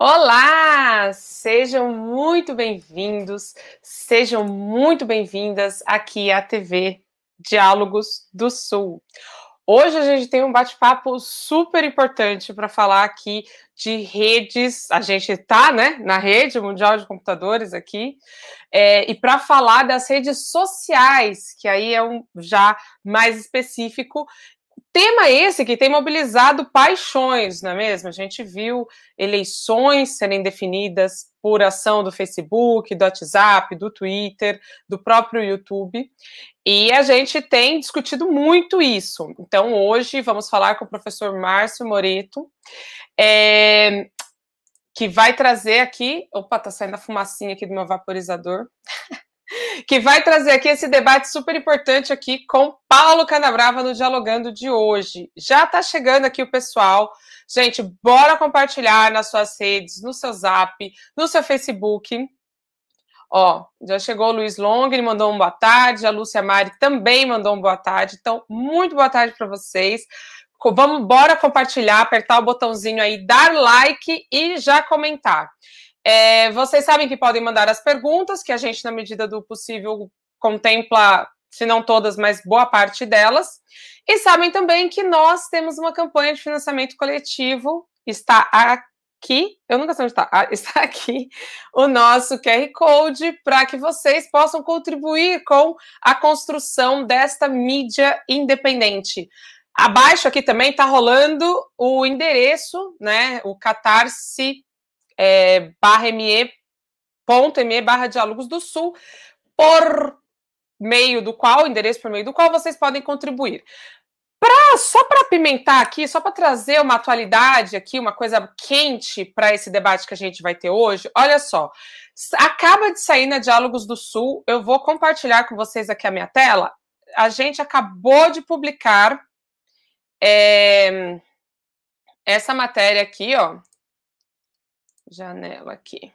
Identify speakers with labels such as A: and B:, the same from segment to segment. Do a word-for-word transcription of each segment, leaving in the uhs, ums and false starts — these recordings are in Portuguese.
A: Olá! Sejam muito bem-vindos, sejam muito bem-vindas aqui à T V Diálogos do Sul. Hoje a gente tem um bate-papo super importante para falar aqui de redes. A gente está, né, na rede mundial de computadores aqui, é, e para falar das redes sociais, que aí é um já mais específico. Tema esse que tem mobilizado paixões, não é mesmo? A gente viu eleições serem definidas por ação do Facebook, do WhatsApp, do Twitter, do próprio YouTube, e a gente tem discutido muito isso. Então, hoje, vamos falar com o professor Márcio Moreto, é, que vai trazer aqui... Opa, tá saindo a fumacinha aqui do meu vaporizador. Que vai trazer aqui esse debate super importante aqui com Paulo Canabrava no Dialogando de hoje. Já tá chegando aqui o pessoal. Gente, bora compartilhar nas suas redes, no seu Zap, no seu Facebook. Ó, já chegou o Luiz Long, ele mandou um boa tarde, a Lúcia Mari também mandou um boa tarde. Então, muito boa tarde para vocês. Vamos, bora compartilhar, apertar o botãozinho aí, dar like e já comentar. É, vocês sabem que podem mandar as perguntas, que a gente, na medida do possível, contempla, se não todas, mas boa parte delas. E sabem também que nós temos uma campanha de financiamento coletivo, está aqui, eu nunca sei onde está, ah, está aqui o nosso Q R Code, para que vocês possam contribuir com a construção desta mídia independente. Abaixo aqui também está rolando o endereço, né, o Catarse, É, barra me, ponto me, barra Diálogos do Sul, por meio do qual, endereço por meio do qual vocês podem contribuir. Pra, só para apimentar aqui, só para trazer uma atualidade aqui, uma coisa quente para esse debate que a gente vai ter hoje, olha só, acaba de sair na Diálogos do Sul, eu vou compartilhar com vocês aqui a minha tela, a gente acabou de publicar é, essa matéria aqui, ó, janela aqui.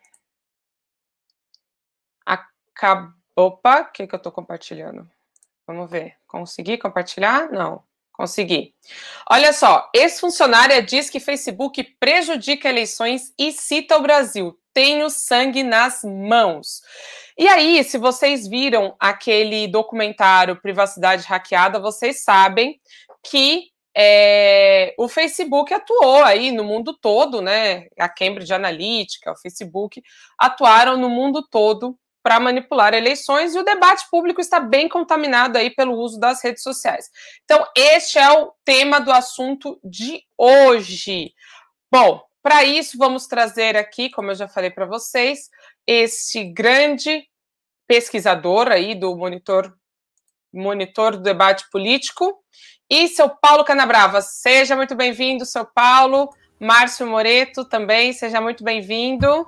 A: Acabou. Opa, o que, que eu estou compartilhando? Vamos ver. Consegui compartilhar? Não. Consegui. Olha só, ex-funcionária diz que Facebook prejudica eleições e cita o Brasil. Tenho sangue nas mãos. E aí, se vocês viram aquele documentário Privacidade Hackeada, vocês sabem que É, o Facebook atuou aí no mundo todo, né? A Cambridge Analytica, o Facebook, atuaram no mundo todo para manipular eleições e o debate público está bem contaminado aí pelo uso das redes sociais. Então, este é o tema do assunto de hoje. Bom, para isso, vamos trazer aqui, como eu já falei para vocês, esse grande pesquisador aí do monitor, monitor do debate político, e seu Paulo Canabrava. Seja muito bem-vindo, seu Paulo. Márcio Moreto também, seja muito bem-vindo.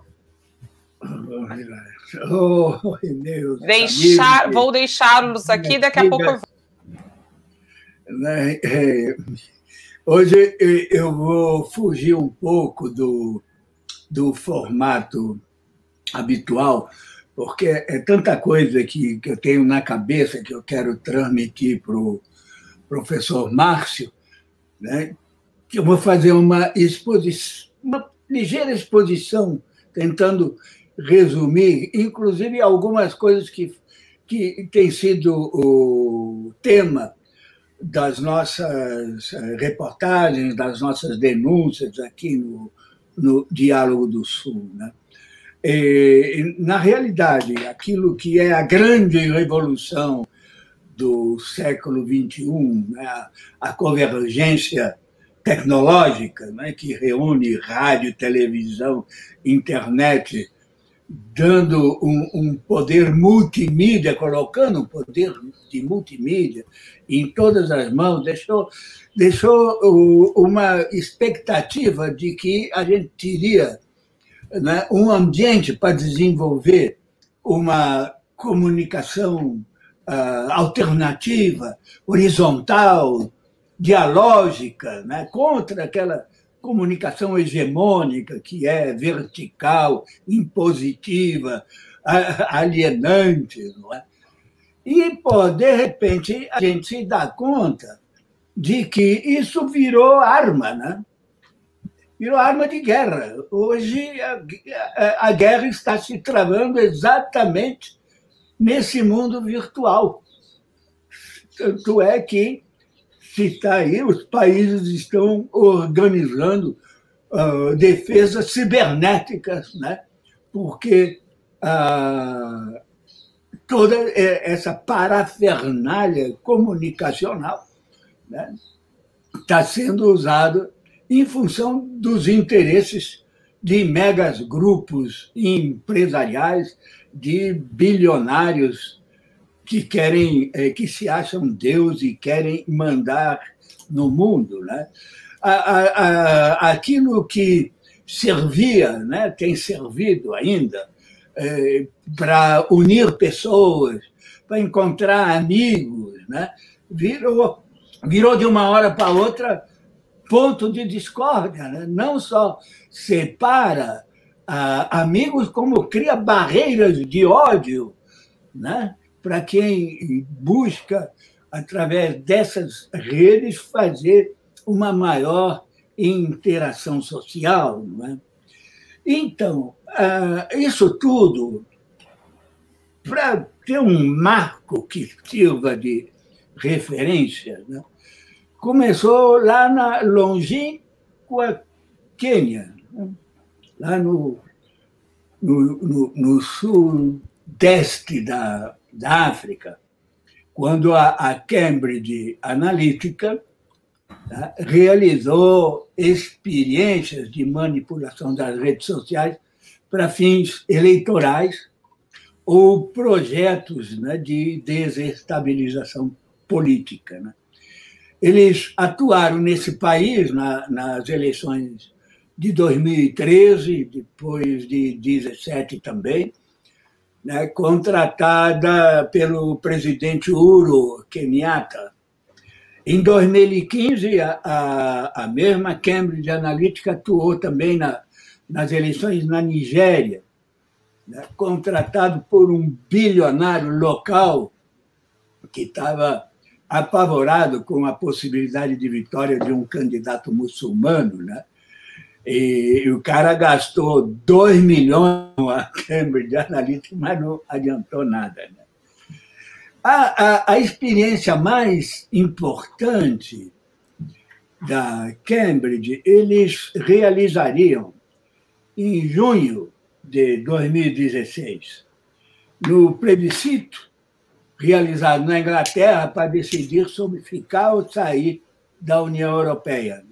B: Oh, meu
A: Deixar, amigos, vou deixá-los aqui, daqui a pouco eu
B: vou. Hoje eu vou fugir um pouco do, do formato habitual, porque é tanta coisa que, que eu tenho na cabeça que eu quero transmitir para o professor Márcio, né, que eu vou fazer uma exposição, uma ligeira exposição, tentando resumir, inclusive algumas coisas que, que têm sido o tema das nossas reportagens, das nossas denúncias aqui no, no Diálogo do Sul, né? E, na realidade, aquilo que é a grande revolução do século vinte e um, né, a convergência tecnológica, né, que reúne rádio, televisão, internet, dando um, um poder multimídia, colocando um poder de multimídia em todas as mãos, deixou, deixou uma expectativa de que a gente teria, né, um ambiente para desenvolver uma comunicação Uh, alternativa, horizontal, dialógica, né, contra aquela comunicação hegemônica que é vertical, impositiva, alienante. Não é? E, pô, de repente, a gente se dá conta de que isso virou arma, né? virou arma de guerra. Hoje, a, a, a guerra está se travando exatamente nesse mundo virtual. Tanto é que, se está aí, os países estão organizando uh, defesas cibernéticas, né? Porque uh, toda essa parafernália comunicacional, né, está sendo usada em função dos interesses de megas grupos empresariais, de bilionários que querem, que se acham Deus e querem mandar no mundo, né? Aquilo que servia, né, tem servido ainda é, para unir pessoas, para encontrar amigos, né, virou, virou de uma hora para outra ponto de discórdia, né? Não só separa ah, amigos, como cria barreiras de ódio, né? Para quem busca, através dessas redes, fazer uma maior interação social. Né? Então, ah, isso tudo, para ter um marco que sirva de referência, né? Começou lá na longínqua Quênia, lá no, no, no, no sudeste da, da África, quando a, a Cambridge Analytica, tá, realizou experiências de manipulação das redes sociais para fins eleitorais ou projetos, né, de desestabilização política. Né? Eles atuaram nesse país na, nas eleições de dois mil e treze, depois de dezessete também, né, contratada pelo presidente Uhuru Kenyatta. Em dois mil e quinze, a, a, a mesma Cambridge Analytica atuou também na, nas eleições na Nigéria, né, contratado por um bilionário local que estava apavorado com a possibilidade de vitória de um candidato muçulmano, né? E o cara gastou dois milhões a Cambridge Analytica, mas não adiantou nada. Né? A, a, a experiência mais importante da Cambridge, eles realizariam em junho de dois mil e dezesseis, no plebiscito realizado na Inglaterra para decidir sobre ficar ou sair da União Europeia.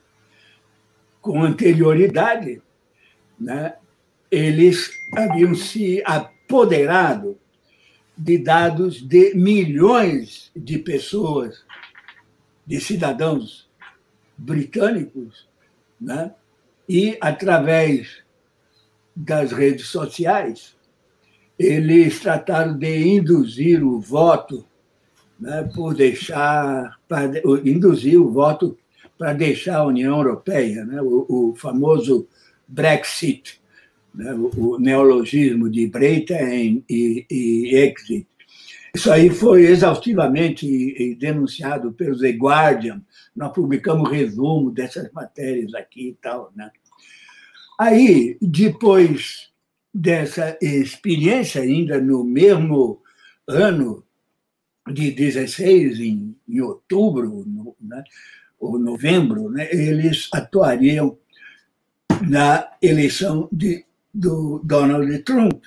B: Com anterioridade, né, eles haviam se apoderado de dados de milhões de pessoas, de cidadãos britânicos, né, e, através das redes sociais, eles trataram de induzir o voto, né, por deixar, para induzir o voto para deixar a União Europeia, né, o, o famoso Brexit, né, o, o neologismo de Britain e, e Exit. Isso aí foi exaustivamente denunciado pelo The Guardian, nós publicamos resumo dessas matérias aqui e tal. Né? Aí, depois dessa experiência, ainda no mesmo ano de dezesseis, em, em outubro, no, né, ou novembro, né, eles atuariam na eleição de, do Donald Trump.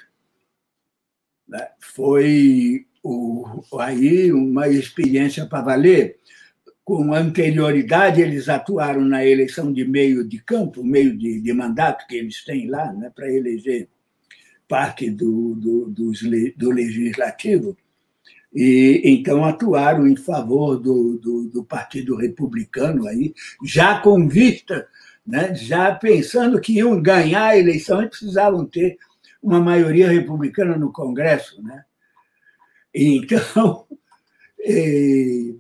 B: Né? Foi o, aí uma experiência para valer. Com anterioridade, eles atuaram na eleição de meio de campo, meio de, de mandato que eles têm lá, né, para eleger parte do, do, do, do legislativo, e então atuaram em favor do, do, do Partido Republicano, aí, já com vista, né, já pensando que iam ganhar a eleição e precisavam ter uma maioria republicana no Congresso. Né? Então, eh,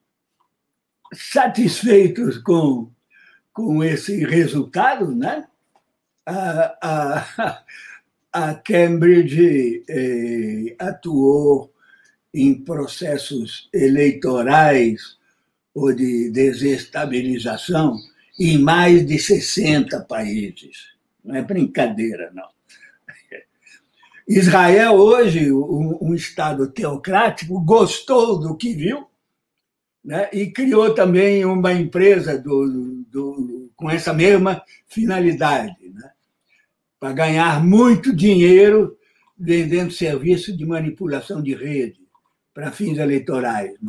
B: satisfeitos com, com esse resultado, né, a, a, a Cambridge eh, atuou em processos eleitorais ou de desestabilização em mais de sessenta países. Não é brincadeira, não. Israel, hoje, um, um Estado teocrático, gostou do que viu, né, e criou também uma empresa do, do, com essa mesma finalidade, né, para ganhar muito dinheiro vendendo serviço de manipulação de rede para fins eleitorais. Né.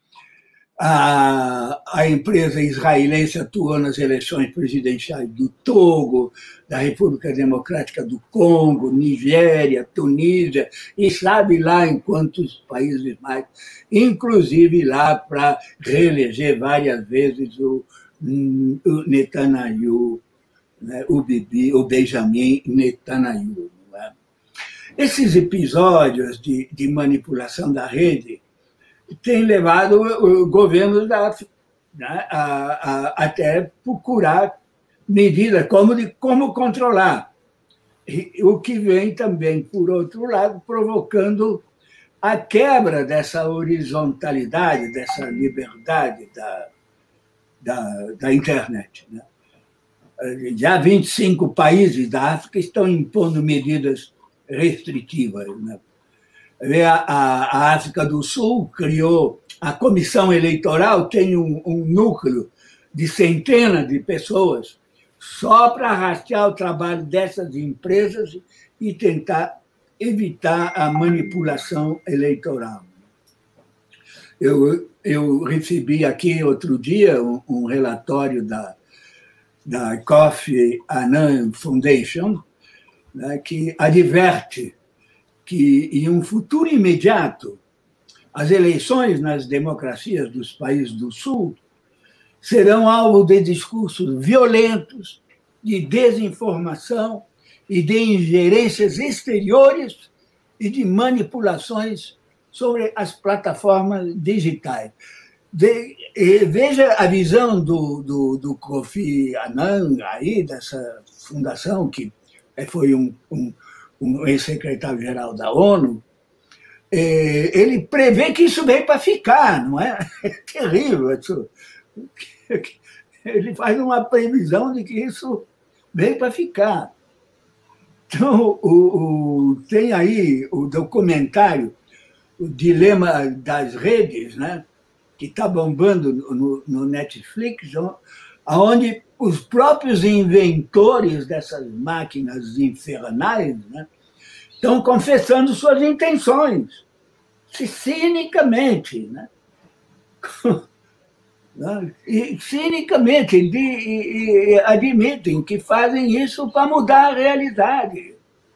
B: A, a empresa israelense atuou nas eleições presidenciais do Togo, da República Democrática do Congo, Nigéria, Tunísia, e sabe lá em quantos países mais, inclusive lá para reeleger várias vezes o, o Netanyahu, né, o, Bibi, o Benjamin Netanyahu. Né? Esses episódios de, de manipulação da rede tem levado o governo da África, né, a, a, até procurar medidas como, de, como controlar. E, o que vem também, por outro lado, provocando a quebra dessa horizontalidade, dessa liberdade da, da, da internet. Né? Já vinte e cinco países da África estão impondo medidas restritivas, né? A África do Sul criou a comissão eleitoral, tem um, um núcleo de centenas de pessoas só para rastrear o trabalho dessas empresas e tentar evitar a manipulação eleitoral. Eu, eu recebi aqui outro dia um, um relatório da, da Kofi Annan Foundation, né, que adverte que, em um futuro imediato, as eleições nas democracias dos países do Sul serão alvo de discursos violentos, de desinformação e de ingerências exteriores e de manipulações sobre as plataformas digitais. De, veja a visão do, do, do Kofi Annan, aí, dessa fundação, que foi um, um um ex-secretário-geral da ONU, ele prevê que isso veio para ficar, não é? É terrível. Isso. Ele faz uma previsão de que isso veio para ficar. Então, o, o, tem aí o documentário, O Dilema das Redes, né, que está bombando no, no Netflix, onde os próprios inventores dessas máquinas infernais, né, estão confessando suas intenções, cinicamente. Né? E cinicamente e, e, e admitem que fazem isso para mudar a realidade.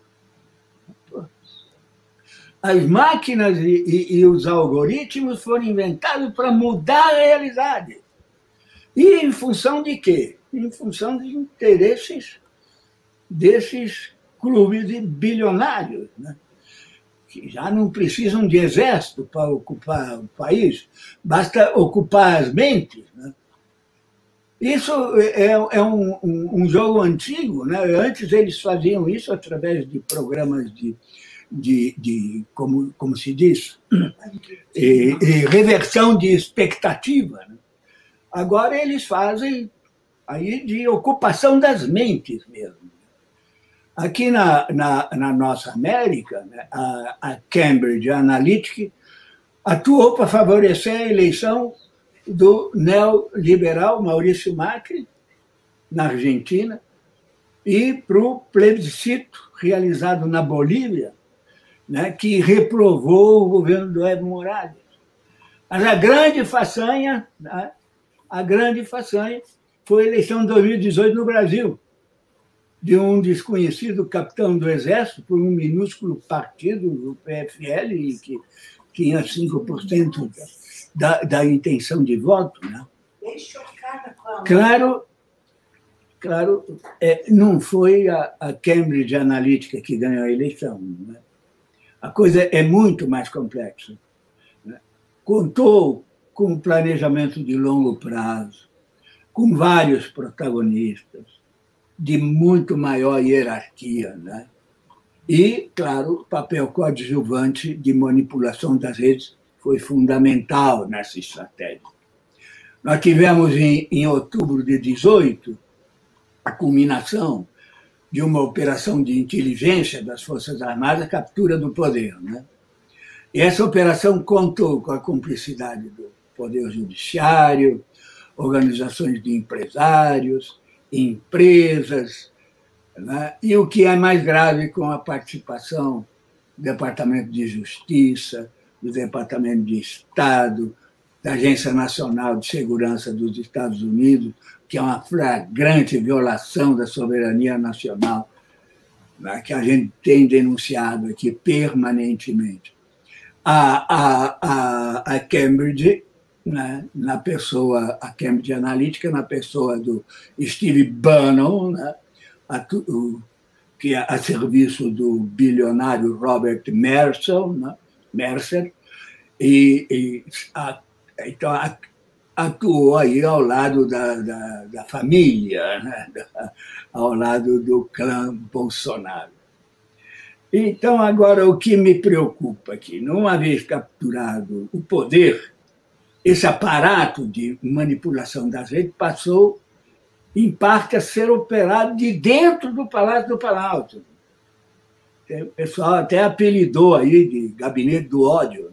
B: As máquinas e, e, e os algoritmos foram inventados para mudar a realidade. E em função de quê? Em função dos interesses desses clubes de bilionários, né? Que já não precisam de exército para ocupar o país, basta ocupar as mentes. Né? Isso é, é um, um, um jogo antigo. Né? Antes eles faziam isso através de programas de, de, de como, como se diz, e, e reversão de expectativa. Né? Agora eles fazem aí de ocupação das mentes mesmo. Aqui na, na, na nossa América, né, a, a Cambridge Analytica atuou para favorecer a eleição do neoliberal Maurício Macri, na Argentina, e para o plebiscito realizado na Bolívia, né, que reprovou o governo do Evo Morales. Mas a grande façanha, né, a grande façanha foi a eleição de dois mil e dezoito no Brasil, de um desconhecido capitão do Exército, por um minúsculo partido, o P F L, que tinha cinco por cento da, da intenção de voto. Né? Claro, claro é, não foi a, a Cambridge Analytica que ganhou a eleição. Né? A coisa é muito mais complexa. Né? Contou com um planejamento de longo prazo, com vários protagonistas, de muito maior hierarquia. Né? E, claro, o papel coadjuvante de manipulação das redes foi fundamental nessa estratégia. Nós tivemos, em, em outubro de dezoito, a culminação de uma operação de inteligência das Forças Armadas, a captura do poder, né? E essa operação contou com a cumplicidade do Poder Judiciário, organizações de empresários, empresas, né? E o que é mais grave, com a participação do Departamento de Justiça, do Departamento de Estado, da Agência Nacional de Segurança dos Estados Unidos, que é uma flagrante violação da soberania nacional, né, que a gente tem denunciado aqui permanentemente. A, a, a, a Cambridge, né, na pessoa, a Cambridge Analytica, na pessoa do Steve Bannon, né, a, o, que é a serviço do bilionário Robert Mercer, né, Mercer, e, e a, então atuou aí ao lado da, da, da família, né, da, ao lado do clã Bolsonaro. Então, agora, o que me preocupa aqui, uma vez capturado o poder, esse aparato de manipulação das redes passou, em parte, a ser operado de dentro do Palácio do Planalto. O pessoal até apelidou aí de gabinete do ódio.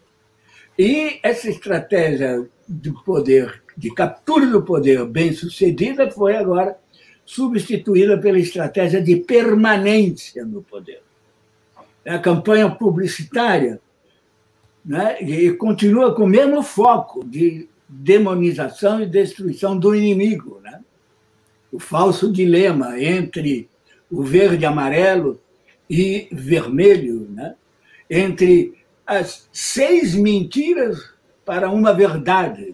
B: E essa estratégia de poder, de captura do poder bem-sucedida, foi agora substituída pela estratégia de permanência no poder. A campanha publicitária, né, e continua com o mesmo foco de demonização e destruição do inimigo, né? O falso dilema entre o verde e amarelo e vermelho, né? Entre as seis mentiras para uma verdade.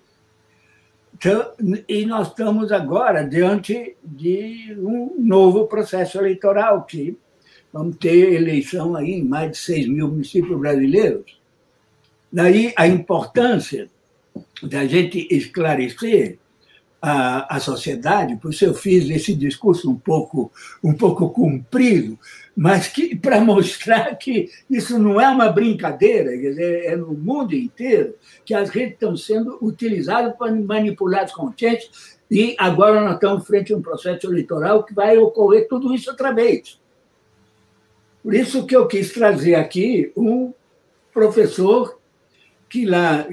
B: Então, e nós estamos agora diante de um novo processo eleitoral, que vamos ter eleição aí em mais de seis mil municípios brasileiros. Daí a importância da gente esclarecer a, a sociedade, por isso eu fiz esse discurso um pouco, um pouco comprido, mas que para mostrar que isso não é uma brincadeira, quer dizer, é no mundo inteiro que as redes estão sendo utilizadas para manipular as consciências, e agora nós estamos frente a um processo eleitoral que vai ocorrer tudo isso outra vez. Por isso que eu quis trazer aqui um professor que lá,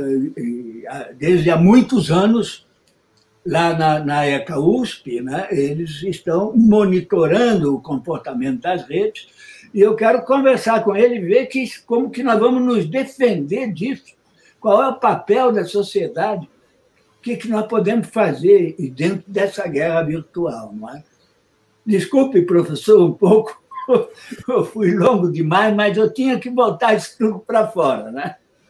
B: desde há muitos anos, lá na, na ECA U S P, né, eles estão monitorando o comportamento das redes, e eu quero conversar com ele e ver que, como que nós vamos nos defender disso, qual é o papel da sociedade, o que, que nós podemos fazer dentro dessa guerra virtual. Não é? Desculpe, professor, um pouco, eu fui longo demais, mas eu tinha que botar isso tudo para fora, né?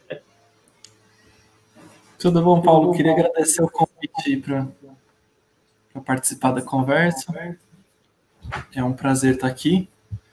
C: Tudo bom, Paulo? Queria agradecer o convite para participar da conversa. É um prazer estar aqui.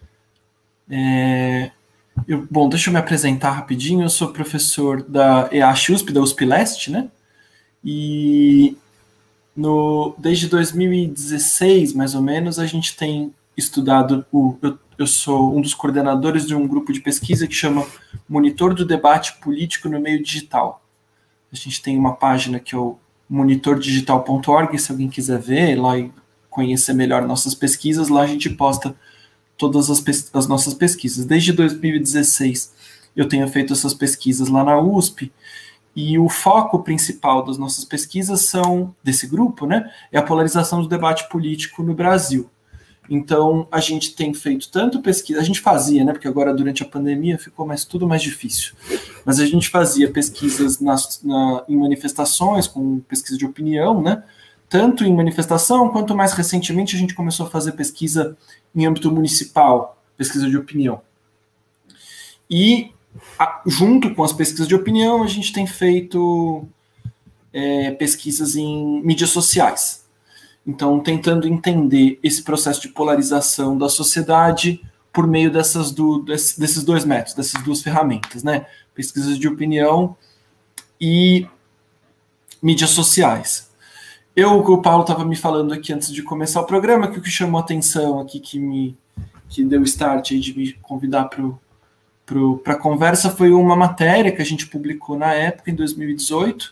C: É, eu, bom, deixa eu me apresentar rapidinho. Eu sou professor da E A H U S P, da U S P Leste, né? E no, desde dois mil e dezesseis, mais ou menos, a gente tem estudado, o, eu, eu sou um dos coordenadores de um grupo de pesquisa que chama Monitor do Debate Político no Meio Digital. A gente tem uma página que é o monitor digital ponto org, se alguém quiser ver lá e conhecer melhor nossas pesquisas, lá a gente posta todas as, as nossas pesquisas. Desde dois mil e dezesseis eu tenho feito essas pesquisas lá na U S P, e o foco principal das nossas pesquisas são, desse grupo, né, é a polarização do debate político no Brasil. Então, a gente tem feito tanto pesquisa, a gente fazia, né, porque agora durante a pandemia ficou mais, tudo mais difícil, mas a gente fazia pesquisas nas, na, em manifestações, com pesquisa de opinião, né, tanto em manifestação, quanto mais recentemente a gente começou a fazer pesquisa em âmbito municipal, pesquisa de opinião. E, a, junto com as pesquisas de opinião, a gente tem feito é, pesquisas em mídias sociais. Então, tentando entender esse processo de polarização da sociedade por meio dessas do, desses dois métodos, dessas duas ferramentas, né? Pesquisas de opinião e mídias sociais. Eu, o Paulo estava me falando aqui antes de começar o programa, que o que chamou a atenção aqui, que me que deu start aí de me convidar para a conversa, foi uma matéria que a gente publicou na época, em dois mil e dezoito,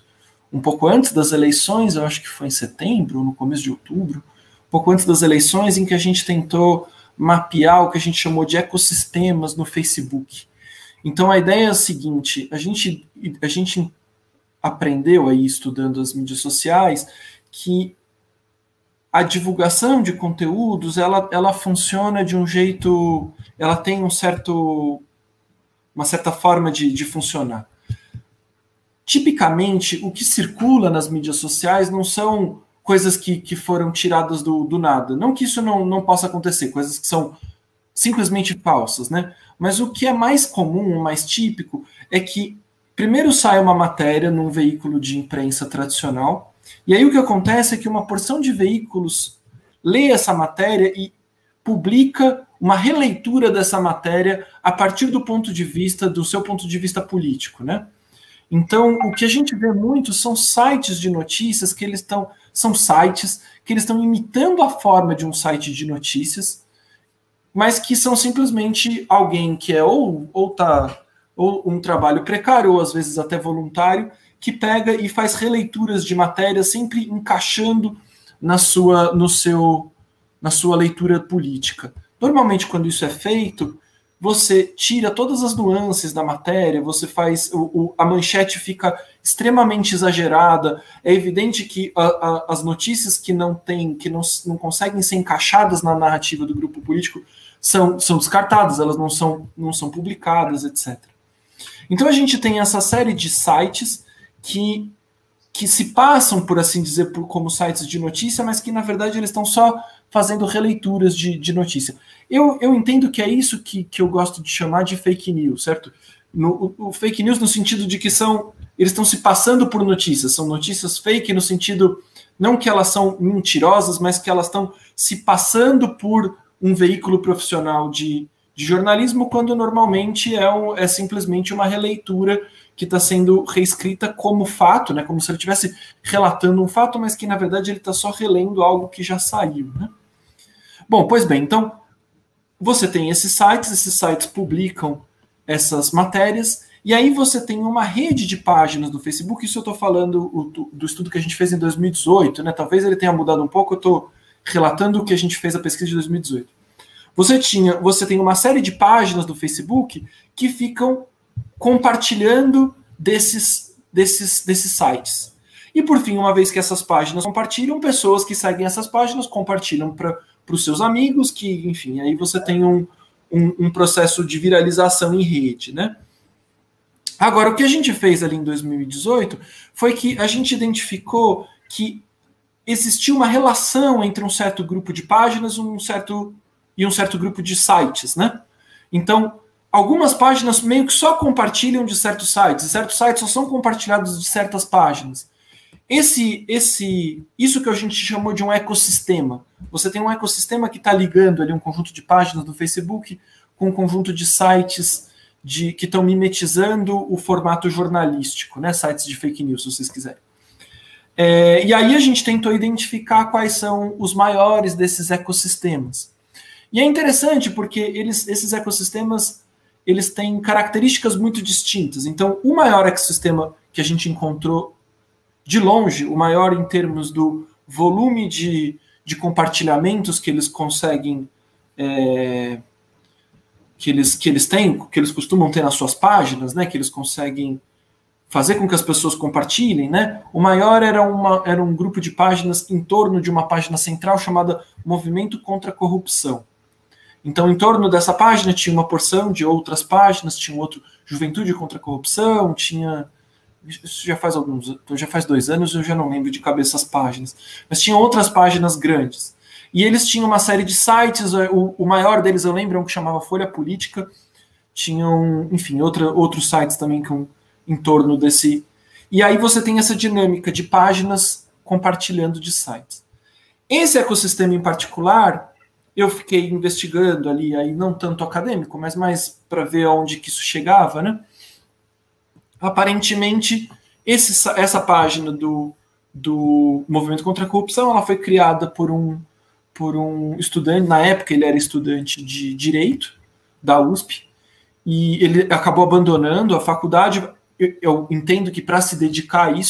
C: um pouco antes das eleições, eu acho que foi em setembro, no começo de outubro, um pouco antes das eleições, em que a gente tentou mapear o que a gente chamou de ecossistemas no Facebook. Então a ideia é a seguinte, a gente, a gente aprendeu aí estudando as mídias sociais que a divulgação de conteúdos, ela, ela funciona de um jeito, ela tem um certo, uma certa forma de, de funcionar. Tipicamente, o que circula nas mídias sociais não são coisas que, que foram tiradas do, do nada. Não que isso não, não possa acontecer, coisas que são simplesmente falsas, né? Mas o que é mais comum, mais típico, é que primeiro sai uma matéria num veículo de imprensa tradicional, e aí o que acontece é que uma porção de veículos lê essa matéria e publica uma releitura dessa matéria a partir do ponto de vista, do seu ponto de vista político, né? Então, o que a gente vê muito são sites de notícias que eles estão, são sites que eles estão imitando a forma de um site de notícias, mas que são simplesmente alguém que é ou, ou, tá, ou um trabalho precário, ou às vezes até voluntário, que pega e faz releituras de matéria sempre encaixando na sua, no seu, na sua leitura política. Normalmente, quando isso é feito, você tira todas as nuances da matéria, você faz o, o, a manchete fica extremamente exagerada, é evidente que a, a, as notícias que não tem, que não, não conseguem ser encaixadas na narrativa do grupo político são, são descartadas, elas não são, não são publicadas, etcétera. Então a gente tem essa série de sites que, que se passam, por assim dizer, por, como sites de notícia, mas que na verdade eles estão só fazendo releituras de, de notícia. Eu, eu entendo que é isso que, que eu gosto de chamar de fake news, certo? No, o, o fake news no sentido de que são, eles estão se passando por notícias, são notícias fake no sentido, não que elas são mentirosas, mas que elas estão se passando por um veículo profissional de, de jornalismo, quando normalmente é, um, é simplesmente uma releitura que está sendo reescrita como fato, né? Como se ele estivesse relatando um fato, mas que na verdade ele está só relendo algo que já saiu, né? Bom, pois bem, então você tem esses sites, esses sites publicam essas matérias, e aí você tem uma rede de páginas do Facebook. Isso eu estou falando do, do estudo que a gente fez em dois mil e dezoito, né? Talvez ele tenha mudado um pouco, eu estou relatando o que a gente fez a pesquisa de dois mil e dezoito. Você, tinha, você tem uma série de páginas do Facebook que ficam compartilhando desses, desses, desses sites. E por fim, uma vez que essas páginas compartilham, pessoas que seguem essas páginas compartilham para os seus amigos, que, enfim, aí você tem um, um, um processo de viralização em rede, né? Agora, o que a gente fez ali em dois mil e dezoito foi que a gente identificou que existia uma relação entre um certo grupo de páginas um certo, e um certo grupo de sites, né? Então, algumas páginas meio que só compartilham de certos sites, e certos sites só são compartilhados de certas páginas. Esse, esse, isso que a gente chamou de um ecossistema. Você tem um ecossistema que está ligando ali um conjunto de páginas do Facebook com um conjunto de sites de, que estão mimetizando o formato jornalístico, né? Sites de fake news, se vocês quiserem. É, e aí a gente tentou identificar quais são os maiores desses ecossistemas. E é interessante porque eles, esses ecossistemas eles têm características muito distintas. Então, o maior ecossistema que a gente encontrou de longe, o maior em termos do volume de, de compartilhamentos que eles conseguem, é, que, eles, que eles têm, que eles costumam ter nas suas páginas, né, que eles conseguem fazer com que as pessoas compartilhem, né? O maior era, uma, era um grupo de páginas em torno de uma página central chamada Movimento contra a Corrupção. Então, em torno dessa página tinha uma porção de outras páginas, tinha um outro Juventude contra a Corrupção, tinha... Isso já faz alguns, já faz dois anos, eu já não lembro de cabeça as páginas, mas tinha outras páginas grandes. E eles tinham uma série de sites, o, o maior deles eu lembro é um que chamava Folha Política, tinham, enfim, outra, outros sites também com, em torno desse... E aí você tem essa dinâmica de páginas compartilhando de sites. Esse ecossistema em particular, eu fiquei investigando ali, aí não tanto acadêmico, mas mais para ver aonde que isso chegava, né? Aparentemente, esse, essa página do, do Movimento contra a Corrupção, ela foi criada por um, por um estudante, na época ele era estudante de Direito, da U S P, e ele acabou abandonando a faculdade. Eu, eu entendo que para se dedicar a isso,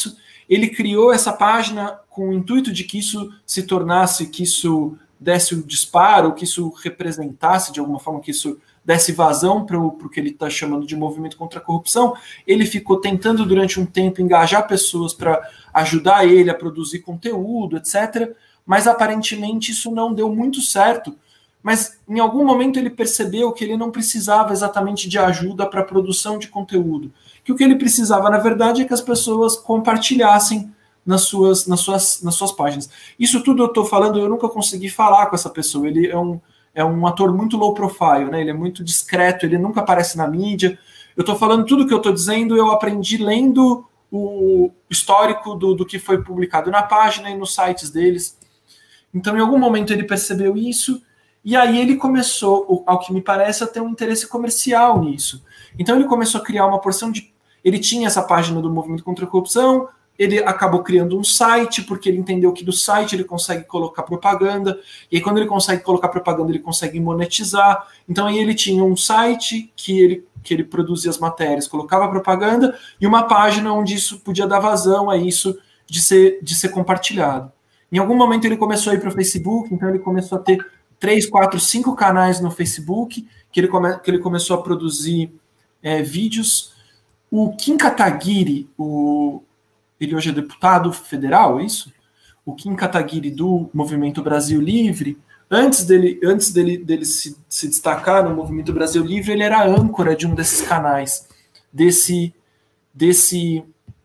C: ele criou essa página com o intuito de que isso se tornasse, que isso desse o disparo, que isso representasse de alguma forma, que isso desse vazão para o que ele está chamando de movimento contra a corrupção. Ele ficou tentando durante um tempo engajar pessoas para ajudar ele a produzir conteúdo, etcétera. Mas aparentemente isso não deu muito certo. Mas em algum momento ele percebeu que ele não precisava exatamente de ajuda para a produção de conteúdo. Que o que ele precisava, na verdade, é que as pessoas compartilhassem nas suas, nas suas, nas suas páginas. Isso tudo eu estou falando, eu nunca consegui falar com essa pessoa. Ele é um, é um ator muito low profile, né? Ele é muito discreto, ele nunca aparece na mídia. Eu estou falando tudo que eu estou dizendo, eu aprendi lendo o histórico do, do que foi publicado na página e nos sites deles. Então, em algum momento ele percebeu isso, e aí ele começou, ao que me parece, a ter um interesse comercial nisso. Então ele começou a criar uma porção de... Ele tinha essa página do Movimento contra a Corrupção, ele acabou criando um site, porque ele entendeu que do site ele consegue colocar propaganda, e aí quando ele consegue colocar propaganda, ele consegue monetizar. Então aí ele tinha um site que ele, que ele produzia as matérias, colocava propaganda, e uma página onde isso podia dar vazão a isso de ser, de ser compartilhado. Em algum momento ele começou a ir para o Facebook, então ele começou a ter três, quatro, cinco canais no Facebook, que ele, come, que ele começou a produzir é, vídeos. O Kim Kataguiri, o, ele hoje é deputado federal, é isso? O Kim Kataguiri do Movimento Brasil Livre, antes dele, antes dele, dele se, se destacar no Movimento Brasil Livre, ele era âncora de um desses canais, desse, desse,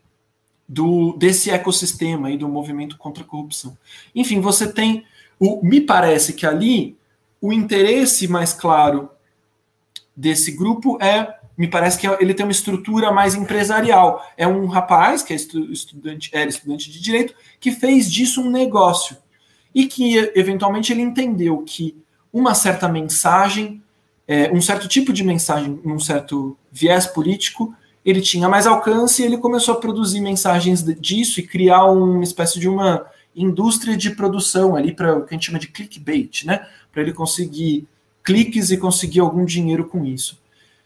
C: do, desse ecossistema aí do movimento contra a corrupção. Enfim, você tem... O, me parece que ali o interesse mais claro desse grupo é, me parece que ele tem uma estrutura mais empresarial. É um rapaz que é estudante, era estudante de direito, que fez disso um negócio. E que, eventualmente, ele entendeu que uma certa mensagem, é, um certo tipo de mensagem, um certo viés político, ele tinha mais alcance e ele começou a produzir mensagens disso e criar uma espécie de uma indústria de produção ali para o que a gente chama de clickbait, né? Para ele conseguir cliques e conseguir algum dinheiro com isso.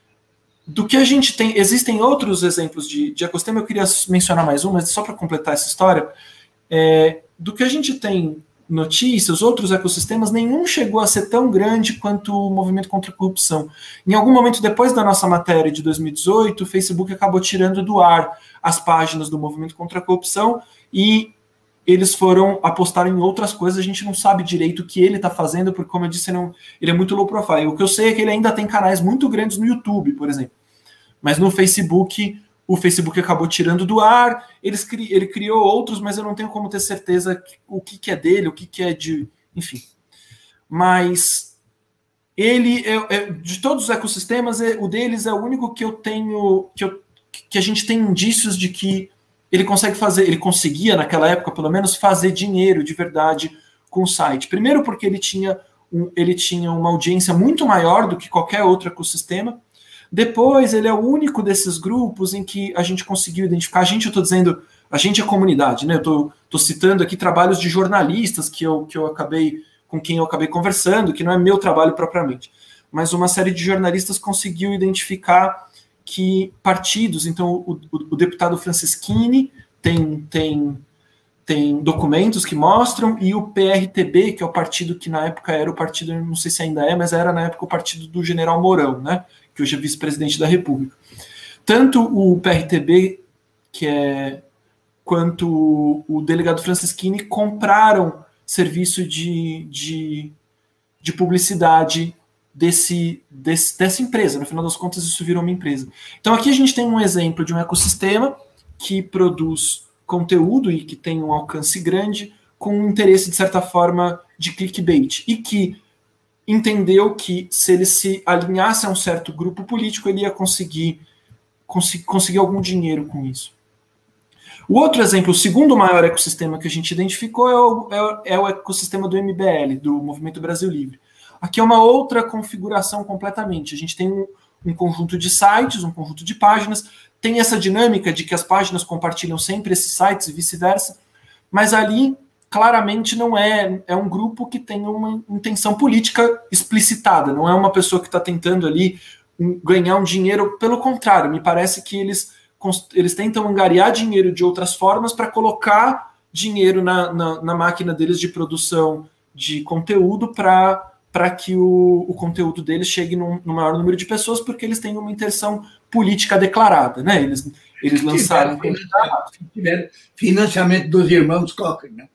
C: Do que a gente tem, existem outros exemplos de, de ecossistema, eu queria mencionar mais um, mas só para completar essa história, é, do que a gente tem notícias, outros ecossistemas, nenhum chegou a ser tão grande quanto o movimento contra a corrupção. Em algum momento, depois da nossa matéria de dois mil e dezoito, o Facebook acabou tirando do ar as páginas do movimento contra a corrupção e eles foram apostar em outras coisas, a gente não sabe direito o que ele está fazendo, porque, como eu disse, ele, não, ele é muito low profile. O que eu sei é que ele ainda tem canais muito grandes no YouTube, por exemplo. Mas no Facebook, o Facebook acabou tirando do ar, eles, ele criou outros, mas eu não tenho como ter certeza que, o que, que é dele, o que, que é de... Enfim. Mas ele, é, é, de todos os ecossistemas, é, o deles é o único que eu tenho... Que, eu, que a gente tem indícios de que ele consegue fazer, ele conseguia naquela época, pelo menos, fazer dinheiro de verdade com o site. Primeiro porque ele tinha, um, ele tinha uma audiência muito maior do que qualquer outro ecossistema. Depois, ele é o único desses grupos em que a gente conseguiu identificar. A gente, eu estou dizendo, a gente é comunidade, né? Eu estou citando aqui trabalhos de jornalistas que eu, que eu acabei, com quem eu acabei conversando, que não é meu trabalho propriamente. Mas uma série de jornalistas conseguiu identificar que partidos, então o, o, o deputado Franceschini tem, tem, tem documentos que mostram, e o P R T B, que é o partido que na época era o partido, não sei se ainda é, mas era na época o partido do general Mourão, né, que hoje é vice-presidente da República. Tanto o P R T B, que é, quanto o delegado Franceschini compraram serviço de, de, de publicidade Desse, desse, dessa empresa. No final das contas, isso virou uma empresa. Então aqui a gente tem um exemplo de um ecossistema que produz conteúdo e que tem um alcance grande com um interesse, de certa forma, de clickbait, e que entendeu que se ele se alinhasse a um certo grupo político, ele ia conseguir, cons conseguir algum dinheiro com isso. O outro exemplo, o segundo maior ecossistema que a gente identificou é o, é, é o ecossistema do M B L, do Movimento Brasil Livre. Aqui é uma outra configuração completamente. A gente tem um, um conjunto de sites, um conjunto de páginas, tem essa dinâmica de que as páginas compartilham sempre esses sites e vice-versa, mas ali claramente não é, é um grupo que tem uma intenção política explicitada, não é uma pessoa que está tentando ali um, ganhar um dinheiro, pelo contrário, me parece que eles eles tentam angariar dinheiro de outras formas para colocar dinheiro na, na, na máquina deles de produção de conteúdo para para que o, o conteúdo deles chegue num, num maior número de pessoas, porque eles têm uma intenção política declarada, né? Eles, eles lançaram...
B: Tiveram financiamento dos irmãos Cochrane, né?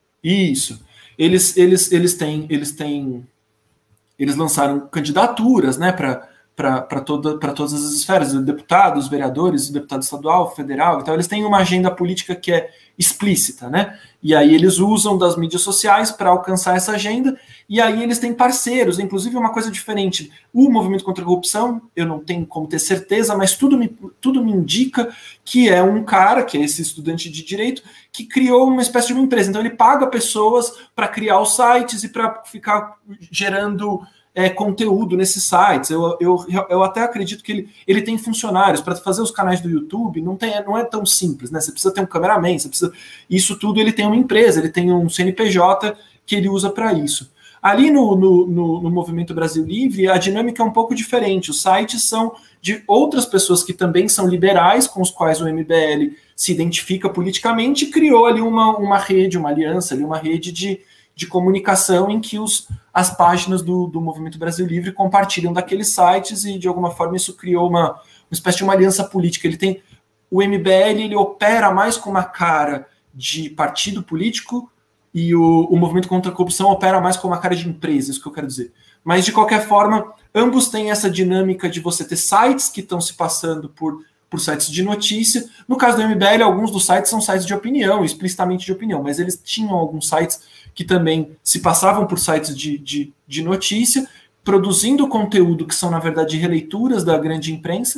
C: Isso. Eles, eles, eles têm... Eles, têm, eles lançaram candidaturas, né, para para toda, para todas as esferas, deputados, vereadores, deputado estadual, federal, então eles têm uma agenda política que é explícita, né? E aí eles usam das mídias sociais para alcançar essa agenda, e aí eles têm parceiros, inclusive uma coisa diferente. O movimento contra a corrupção, eu não tenho como ter certeza, mas tudo me, tudo me indica que é um cara, que é esse estudante de direito, que criou uma espécie de uma empresa. Então ele paga pessoas para criar os sites e para ficar gerando É, conteúdo nesses sites. Eu, eu, eu até acredito que ele, ele tem funcionários para fazer os canais do YouTube. Não, tem, não é tão simples, né? Você precisa ter um cameraman, você precisa. Isso tudo ele tem uma empresa, ele tem um C N P J que ele usa para isso. Ali no, no, no, no Movimento Brasil Livre, a dinâmica é um pouco diferente. Os sites são de outras pessoas que também são liberais, com os quais o M B L se identifica politicamente, e criou ali uma, uma rede, uma aliança, ali, uma rede de. de comunicação em que os, as páginas do, do Movimento Brasil Livre compartilham daqueles sites e, de alguma forma, isso criou uma, uma espécie de uma aliança política. Ele tem, o M B L ele opera mais com uma cara de partido político e o, o Movimento contra a Corrupção opera mais com uma cara de empresa, isso que eu quero dizer. Mas, de qualquer forma, ambos têm essa dinâmica de você ter sites que estão se passando por, por sites de notícia. No caso do M B L, alguns dos sites são sites de opinião, explicitamente de opinião, mas eles tinham alguns sites que também se passavam por sites de, de, de notícia, produzindo conteúdo que são, na verdade, releituras da grande imprensa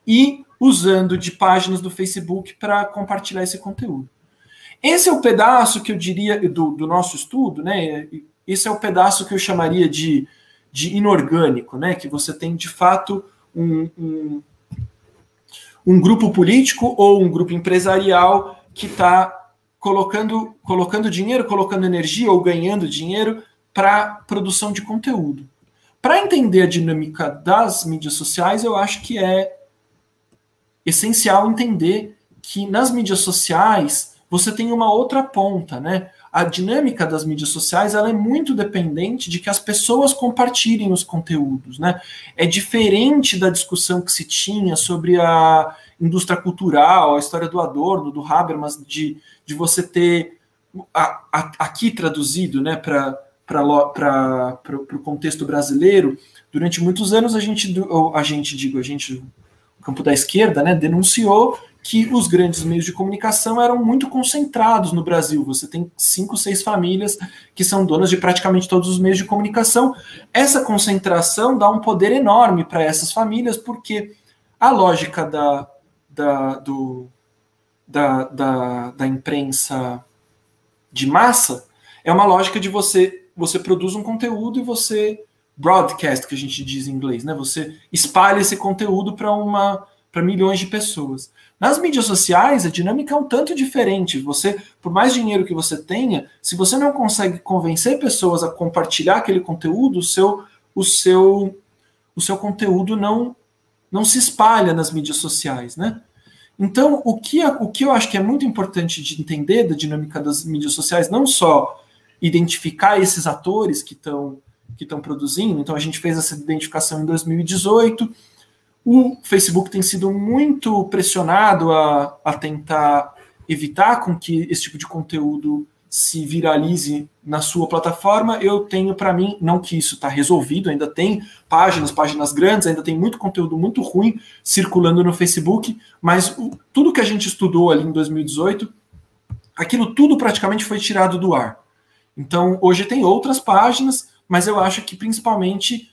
C: e usando de páginas do Facebook para compartilhar esse conteúdo. Esse é o pedaço que eu diria do, do nosso estudo, né? Esse é o pedaço que eu chamaria de, de inorgânico, né? Que você tem, de fato, um, um, um grupo político ou um grupo empresarial que está colocando, colocando dinheiro, colocando energia ou ganhando dinheiro para produção de conteúdo. Para entender a dinâmica das mídias sociais, eu acho que é essencial entender que nas mídias sociais você tem uma outra ponta, né? A dinâmica das mídias sociais ela é muito dependente de que as pessoas compartilhem os conteúdos, né? É diferente da discussão que se tinha sobre a indústria cultural, a história do Adorno, do Habermas, de, de você ter a, a, aqui traduzido, né, para o contexto brasileiro. Durante muitos anos a gente, a gente, digo, a gente, o campo da esquerda, né, denunciou que os grandes meios de comunicação eram muito concentrados no Brasil. Você tem cinco, seis famílias que são donas de praticamente todos os meios de comunicação. Essa concentração dá um poder enorme para essas famílias, porque a lógica da, da, do, da, da, da imprensa de massa é uma lógica de você, você produz um conteúdo e você broadcast, que a gente diz em inglês, né? Você espalha esse conteúdo para uma para milhões de pessoas. Nas mídias sociais, a dinâmica é um tanto diferente. Você, por mais dinheiro que você tenha, se você não consegue convencer pessoas a compartilhar aquele conteúdo, o seu, o seu, o seu conteúdo não, não se espalha nas mídias sociais, né? Então, o que, o que eu acho que é muito importante de entender da dinâmica das mídias sociais, não só identificar esses atores que estão que estão produzindo, então a gente fez essa identificação em dois mil e dezoito. O Facebook tem sido muito pressionado a, a tentar evitar com que esse tipo de conteúdo se viralize na sua plataforma. Eu tenho para mim, não que isso está resolvido, ainda tem páginas, páginas grandes, ainda tem muito conteúdo muito ruim circulando no Facebook, mas o, tudo que a gente estudou ali em dois mil e dezoito, aquilo tudo praticamente foi tirado do ar. Então, hoje tem outras páginas, mas eu acho que principalmente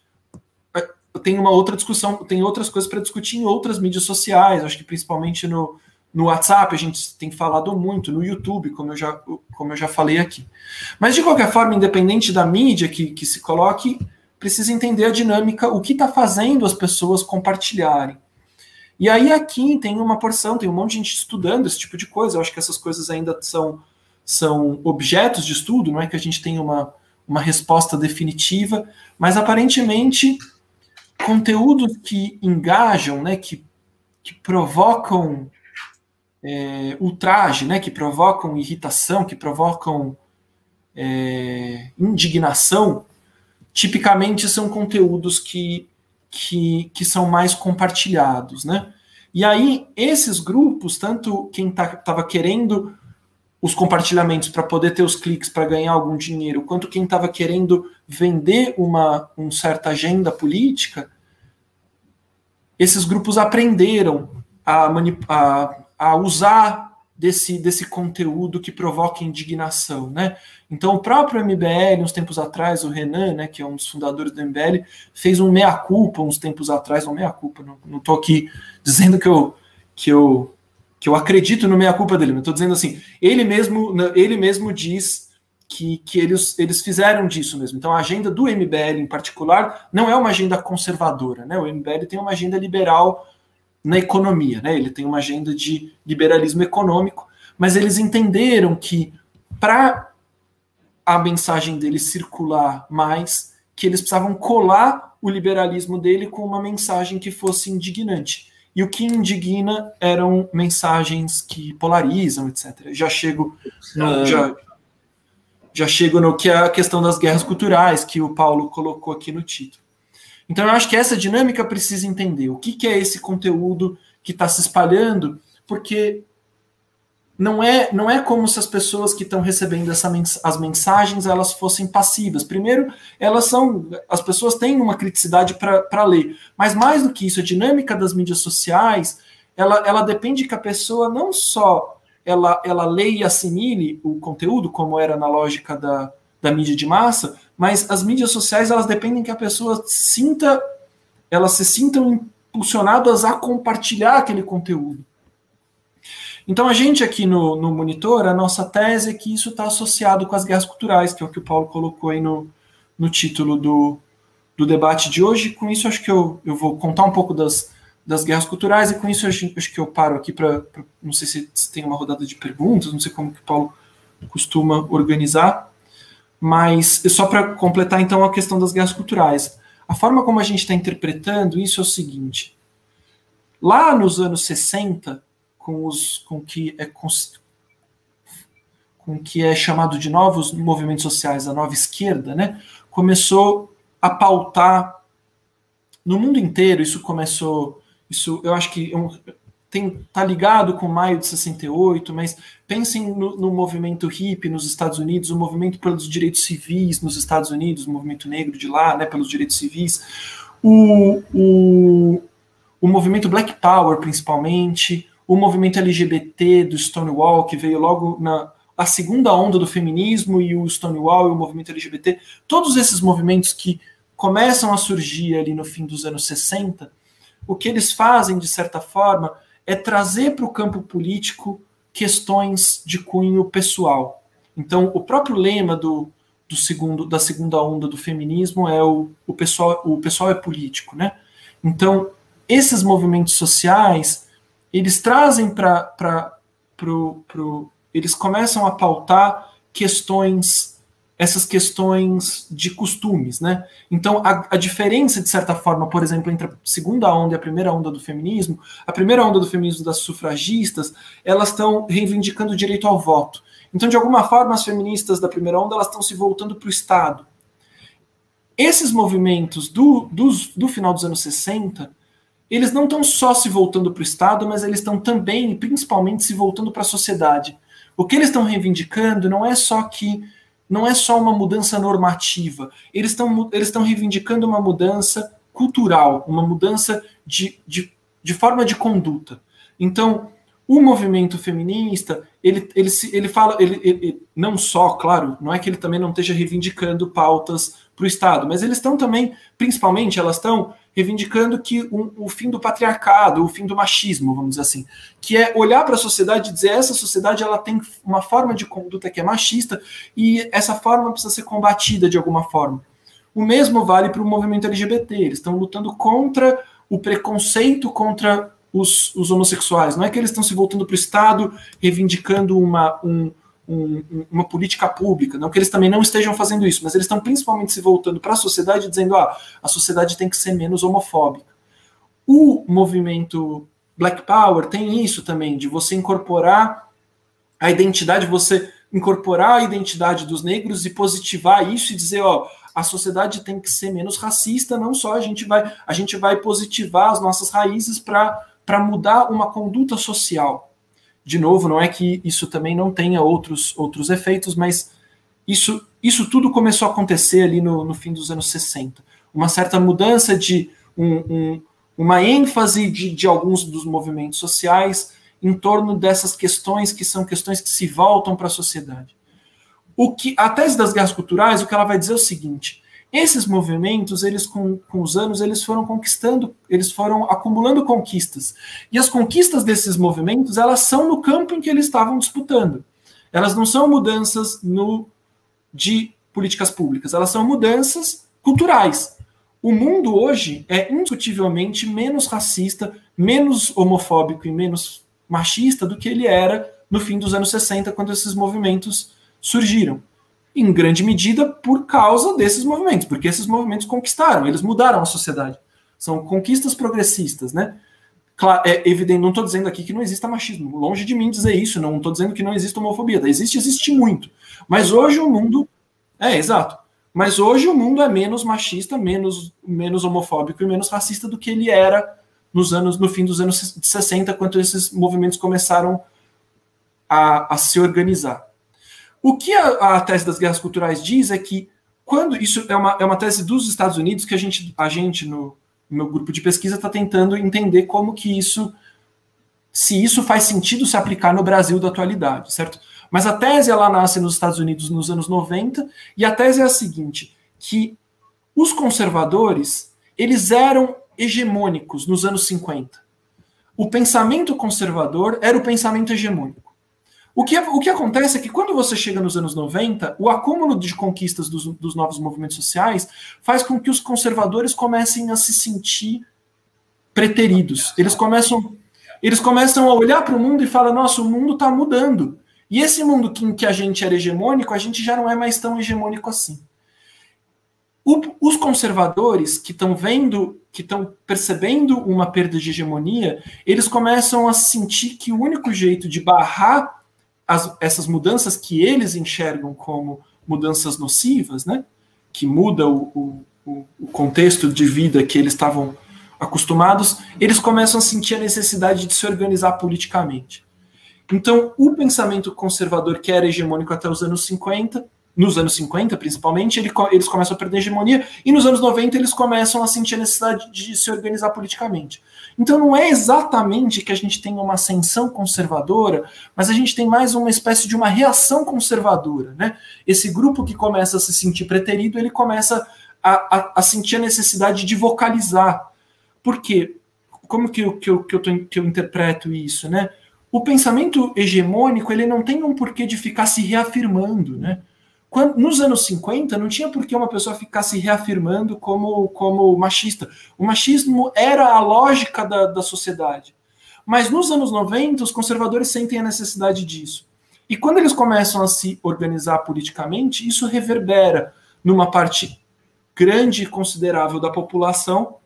C: tem uma outra discussão, tem outras coisas para discutir em outras mídias sociais, acho que principalmente no, no WhatsApp a gente tem falado muito, no YouTube, como eu já, como eu já falei aqui. Mas de qualquer forma, independente da mídia que, que se coloque, precisa entender a dinâmica, o que está fazendo as pessoas compartilharem. E aí aqui tem uma porção, tem um monte de gente estudando esse tipo de coisa, eu acho que essas coisas ainda são, são objetos de estudo, não é que a gente tenha uma, uma resposta definitiva, mas aparentemente conteúdos que engajam, né, que, que provocam é, ultraje, né, que provocam irritação, que provocam é, indignação, tipicamente são conteúdos que, que, que são mais compartilhados, né? E aí, esses grupos, tanto quem estava querendo os compartilhamentos para poder ter os cliques para ganhar algum dinheiro, quanto quem estava querendo vender uma, uma certa agenda política, esses grupos aprenderam a, a, a usar desse, desse conteúdo que provoca indignação, né? Então, o próprio M B L, uns tempos atrás, o Renan, né, que é um dos fundadores do M B L, fez um meia-culpa uns tempos atrás, não meia-culpa, não estou aqui dizendo que eu, que eu, que eu acredito no meia-culpa dele, mas estou dizendo assim, ele mesmo, ele mesmo diz que, que eles, eles fizeram disso mesmo. Então, a agenda do M B L, em particular, não é uma agenda conservadora, né? O M B L tem uma agenda liberal na economia, né? Ele tem uma agenda de liberalismo econômico, mas eles entenderam que para a mensagem dele circular mais, que eles precisavam colar o liberalismo dele com uma mensagem que fosse indignante. E o que indigna eram mensagens que polarizam, etcétera. Já chego no, já, já chego no que é a questão das guerras culturais, que o Paulo colocou aqui no título. Então, eu acho que essa dinâmica precisa entender o que, que é esse conteúdo que está se espalhando, porque não é, não é como se as pessoas que estão recebendo essa mens as mensagens elas fossem passivas. Primeiro, elas são, as pessoas têm uma criticidade para ler, mas mais do que isso, a dinâmica das mídias sociais, ela, ela depende que a pessoa não só ela, ela leia e assimile o conteúdo, como era na lógica da, da mídia de massa, mas as mídias sociais, elas dependem que a pessoa sinta, elas se sintam impulsionadas a compartilhar aquele conteúdo. Então, a gente aqui no, no Monitor, a nossa tese é que isso está associado com as guerras culturais, que é o que o Paulo colocou aí no, no título do, do debate de hoje. Com isso, acho que eu, eu vou contar um pouco das, das guerras culturais, e com isso, acho, acho que eu paro aqui para, não sei se, se tem uma rodada de perguntas, não sei como que o Paulo costuma organizar. Mas, só para completar, então, a questão das guerras culturais. A forma como a gente está interpretando isso é o seguinte. Lá nos anos sessenta, com os com que é, com, com que é chamado de novos movimentos sociais, a nova esquerda, né, começou a pautar no mundo inteiro. Isso começou, isso eu acho que está ligado com maio de sessenta e oito, mas pensem no, no movimento hippie nos Estados Unidos, o movimento pelos direitos civis nos Estados Unidos, o movimento negro de lá, né, pelos direitos civis, o, o, o movimento Black Power, principalmente, o movimento L G B T do Stonewall, que veio logo na a segunda onda do feminismo, e o Stonewall e o movimento L G B T, todos esses movimentos que começam a surgir ali no fim dos anos sessenta, o que eles fazem, de certa forma, é trazer para o campo político questões de cunho pessoal. Então, o próprio lema do, do segundo, da segunda onda do feminismo é o, o, pessoal, o pessoal é político, né? Então, esses movimentos sociais, eles trazem para pro, pro, eles começam a pautar questões, essas questões de costumes, né? Então, a, a diferença, de certa forma, por exemplo, entre a segunda onda e a primeira onda do feminismo, a primeira onda do feminismo das sufragistas, elas estão reivindicando o direito ao voto. Então, de alguma forma, as feministas da primeira onda, elas estão se voltando para o Estado. Esses movimentos do, dos, do final dos anos sessenta, eles não estão só se voltando para o Estado, mas eles estão também, e principalmente, se voltando para a sociedade. O que eles estão reivindicando não é só que não é só uma mudança normativa, eles estão eles estão reivindicando uma mudança cultural, uma mudança de, de, de forma de conduta. Então, o movimento feminista, ele, ele, ele fala, ele, ele, não só, claro, não é que ele também não esteja reivindicando pautas para o Estado, mas eles estão também, principalmente, elas estão reivindicando que um, o fim do patriarcado, o fim do machismo, vamos dizer assim, que é olhar para a sociedade e dizer, essa sociedade ela tem uma forma de conduta que é machista e essa forma precisa ser combatida de alguma forma. O mesmo vale para o movimento L G B T, eles estão lutando contra o preconceito contra os, os homossexuais, não é que eles estão se voltando para o Estado, reivindicando uma, um, um, uma política pública, não que eles também não estejam fazendo isso, mas eles estão principalmente se voltando para a sociedade, dizendo, ah, a sociedade tem que ser menos homofóbica. O movimento Black Power tem isso também, de você incorporar a identidade, você incorporar a identidade dos negros e positivar isso e dizer, ó, a sociedade tem que ser menos racista, não só a gente vai, a gente vai positivar as nossas raízes para mudar uma conduta social. De novo, não é que isso também não tenha outros, outros efeitos, mas isso, isso tudo começou a acontecer ali no, no fim dos anos sessenta. Uma certa mudança de um, um, uma ênfase de, de alguns dos movimentos sociais em torno dessas questões que são questões que se voltam para a sociedade. O que, a tese das guerras culturais, o que ela vai dizer é o seguinte: esses movimentos, eles com, com os anos, eles foram conquistando, eles foram acumulando conquistas. E as conquistas desses movimentos, elas são no campo em que eles estavam disputando. Elas não são mudanças no, de políticas públicas, elas são mudanças culturais. O mundo hoje é indiscutivelmente menos racista, menos homofóbico e menos machista do que ele era no fim dos anos sessenta, quando esses movimentos surgiram. Em grande medida por causa desses movimentos, porque esses movimentos conquistaram, eles mudaram a sociedade. São conquistas progressistas, né? Claro, é evidente, não estou dizendo aqui que não exista machismo, longe de mim dizer isso, não estou dizendo que não existe homofobia, existe, existe muito. Mas hoje o mundo... É, exato. Mas hoje o mundo é menos machista, menos, menos homofóbico e menos racista do que ele era nos anos, no fim dos anos sessenta, quando esses movimentos começaram a, a se organizar. O que a, a tese das guerras culturais diz é que, quando isso é uma, é uma tese dos Estados Unidos, que a gente, a gente no, no meu grupo de pesquisa, está tentando entender como que isso, se isso faz sentido se aplicar no Brasil da atualidade, certo? Mas a tese, ela nasce nos Estados Unidos nos anos noventa, e a tese é a seguinte, que os conservadores, eles eram hegemônicos nos anos cinquenta. O pensamento conservador era o pensamento hegemônico. O que, o que acontece é que quando você chega nos anos noventa, o acúmulo de conquistas dos, dos novos movimentos sociais faz com que os conservadores comecem a se sentir preteridos. Eles começam, eles começam a olhar para o mundo e falam, nossa, o mundo está mudando. E esse mundo em que a gente era hegemônico, a gente já não é mais tão hegemônico assim. O, os conservadores que estão vendo, que estão percebendo uma perda de hegemonia, eles começam a sentir que o único jeito de barrar as, essas mudanças que eles enxergam como mudanças nocivas, né, que muda o, o, o contexto de vida que eles estavam acostumados, eles começam a sentir a necessidade de se organizar politicamente. Então, o pensamento conservador que era hegemônico até os anos cinquenta, nos anos cinquenta principalmente, ele, eles começam a perder hegemonia, e nos anos noventa eles começam a sentir a necessidade de se organizar politicamente. Então não é exatamente que a gente tem uma ascensão conservadora, mas a gente tem mais uma espécie de uma reação conservadora, né? Esse grupo que começa a se sentir preterido, ele começa a, a, a sentir a necessidade de vocalizar. Por quê? Como que eu, que eu, que eu, tô, que eu interpreto isso, né? O pensamento hegemônico, ele não tem um porquê de ficar se reafirmando, né? Quando, nos anos cinquenta, não tinha por que uma pessoa ficar se reafirmando como, como machista. O machismo era a lógica da, da sociedade. Mas nos anos noventa, os conservadores sentem a necessidade disso. E quando eles começam a se organizar politicamente, isso reverbera numa parte grande e considerável da população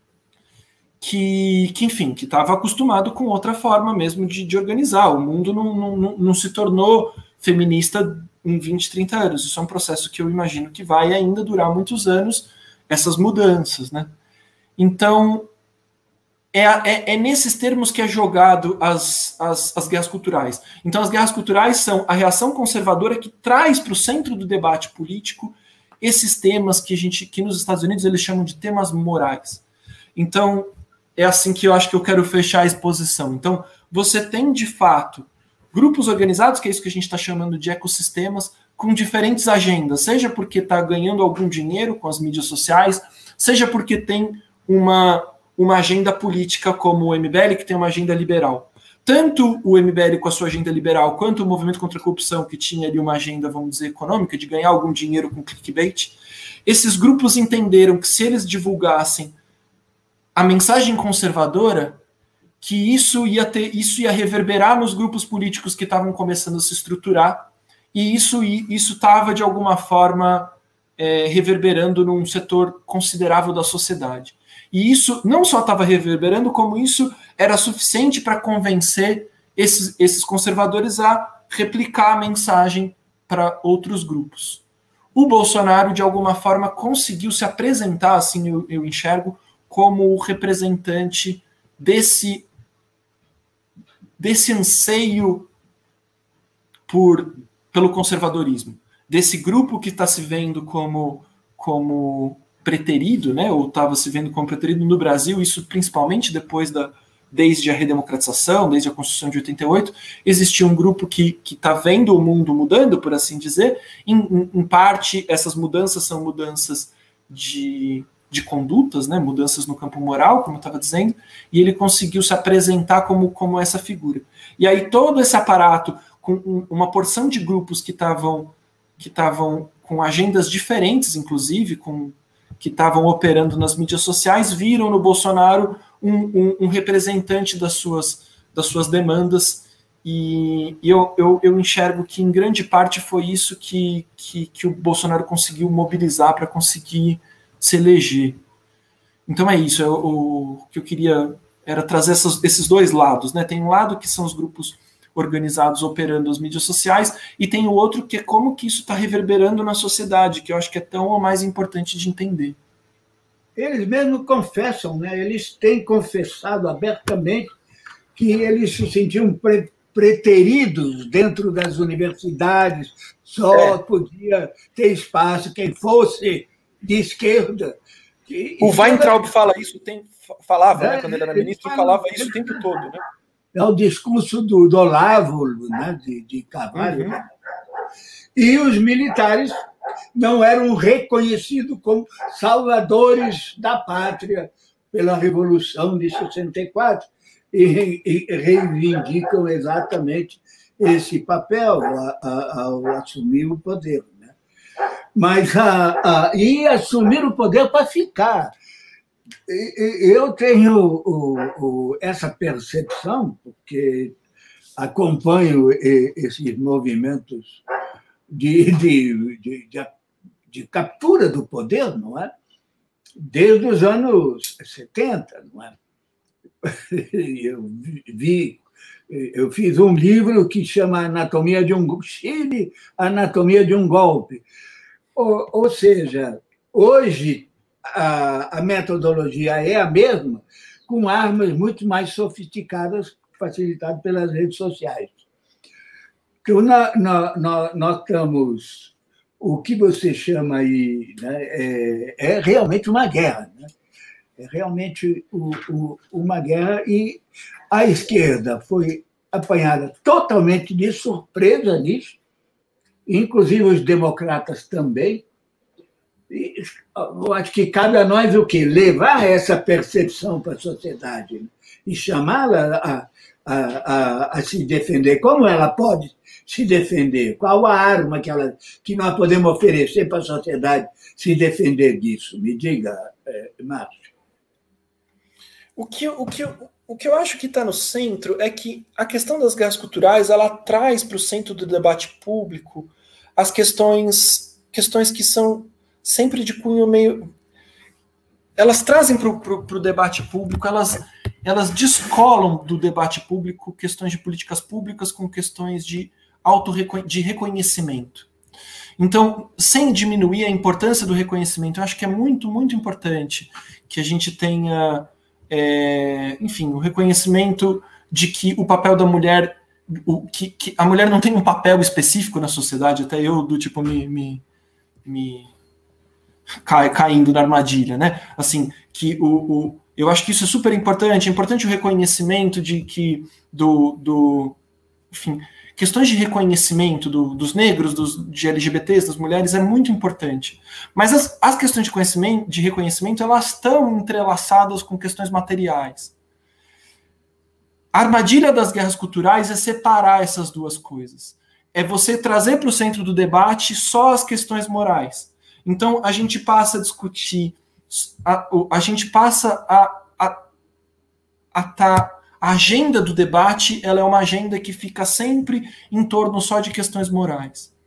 C: que, que enfim, que estava acostumado com outra forma mesmo de, de organizar. O mundo não, não, não se tornou feminista em vinte, trinta anos. Isso é um processo que eu imagino que vai ainda durar muitos anos, essas mudanças, né? Então, é, é, é nesses termos que é jogado as, as, as guerras culturais. Então, as guerras culturais são a reação conservadora que traz para o centro do debate político esses temas que a gente, que nos Estados Unidos eles chamam de temas morais. Então, é assim que eu acho que eu quero fechar a exposição. Então, você tem, de fato, grupos organizados, que é isso que a gente está chamando de ecossistemas, com diferentes agendas, seja porque está ganhando algum dinheiro com as mídias sociais, seja porque tem uma, uma agenda política como o M B L, que tem uma agenda liberal. Tanto o M B L com a sua agenda liberal, quanto o Movimento contra a Corrupção, que tinha ali uma agenda, vamos dizer, econômica, de ganhar algum dinheiro com clickbait, esses grupos entenderam que se eles divulgassem a mensagem conservadora, que isso ia ter, isso ia reverberar nos grupos políticos que estavam começando a se estruturar, e isso isso estava de alguma forma é, reverberando num setor considerável da sociedade. E isso não só estava reverberando, como isso era suficiente para convencer esses, esses conservadores a replicar a mensagem para outros grupos. O Bolsonaro, de alguma forma, conseguiu se apresentar, assim eu, eu enxergo, como o representante desse, desse anseio por, pelo conservadorismo, desse grupo que está se vendo como, como preterido, né, ou estava se vendo como preterido no Brasil, isso principalmente depois da, desde a redemocratização, desde a Constituição de oitenta e oito, existia um grupo que está vendo o mundo mudando, por assim dizer. Em, em, em parte, essas mudanças são mudanças de, de condutas, né, mudanças no campo moral, como eu estava dizendo, e ele conseguiu se apresentar como, como essa figura. E aí todo esse aparato, com um, uma porção de grupos que estavam que estavam com agendas diferentes, inclusive, com, que estavam operando nas mídias sociais, viram no Bolsonaro um, um, um representante das suas, das suas demandas, e, e eu, eu, eu enxergo que, em grande parte, foi isso que, que, que o Bolsonaro conseguiu mobilizar para conseguir se eleger. Então é isso, eu, o que eu queria era trazer essas, esses dois lados, né? Tem um lado que são os grupos organizados operando as mídias sociais, e tem o outro que é como que isso está reverberando na sociedade, que eu acho que é tão ou mais importante de entender.
B: Eles mesmos confessam, né? Eles têm confessado abertamente que eles se sentiam pre preteridos dentro das universidades, só é. podia ter espaço quem fosse de esquerda.
C: E, o Weintraub fala isso, tem, falava, é, né, quando ele era ministro, ele falava isso o tempo todo, né?
B: É o discurso do, do Olavo, né, de, de Carvalho. Uhum. E os militares não eram reconhecidos como salvadores da pátria pela Revolução de sessenta e quatro e, e reivindicam exatamente esse papel a, a, ao assumir o poder. Né? Mas a, a, e assumir o poder para ficar. Eu tenho o, o, essa percepção, porque acompanho esses movimentos de, de, de, de, de captura do poder, não é? Desde os anos setenta, não é? Eu vi, eu fiz um livro que chama Anatomia de um Chile, Anatomia de um Golpe. Ou, ou seja, hoje A, a metodologia é a mesma, com armas muito mais sofisticadas, facilitadas pelas redes sociais. Então, na, na, na, nós estamos, o que você chama aí, né, é, é realmente uma guerra, né? É realmente o, o, uma guerra, e a esquerda foi apanhada totalmente de surpresa nisso, inclusive os democratas também. Eu acho que cabe a nós o quê? Levar essa percepção para a sociedade, né? E chamá-la a, a, a, a se defender. Como ela pode se defender? Qual a arma que, ela, que nós podemos oferecer para a sociedade se defender disso? Me diga, é, Márcio.
C: O que, o, que, o que eu acho que está no centro é que a questão das guerras culturais, ela traz para o centro do debate público as questões, questões que são sempre de cunho meio... Elas trazem para o debate público, elas, elas descolam do debate público questões de políticas públicas com questões de, auto de reconhecimento. Então, sem diminuir a importância do reconhecimento, eu acho que é muito, muito importante que a gente tenha, é, enfim, o reconhecimento de que o papel da mulher, o, que, que a mulher não tem um papel específico na sociedade, até eu, do tipo, me... me, me Cai, caindo na armadilha, né? Assim, que o, o, eu acho que isso é super importante. É importante o reconhecimento de que do, do enfim, questões de reconhecimento do, dos negros, dos, de L G B Ts, das mulheres, é muito importante. Mas as, as questões de, conhecimento, de reconhecimento, elas estão entrelaçadas com questões materiais. A armadilha das guerras culturais é separar essas duas coisas. É você trazer para o centro do debate só as questões morais. Então, a gente passa a discutir, a, a gente passa a, a, a, tá, a agenda do debate, ela é uma agenda que fica sempre em torno só de questões morais.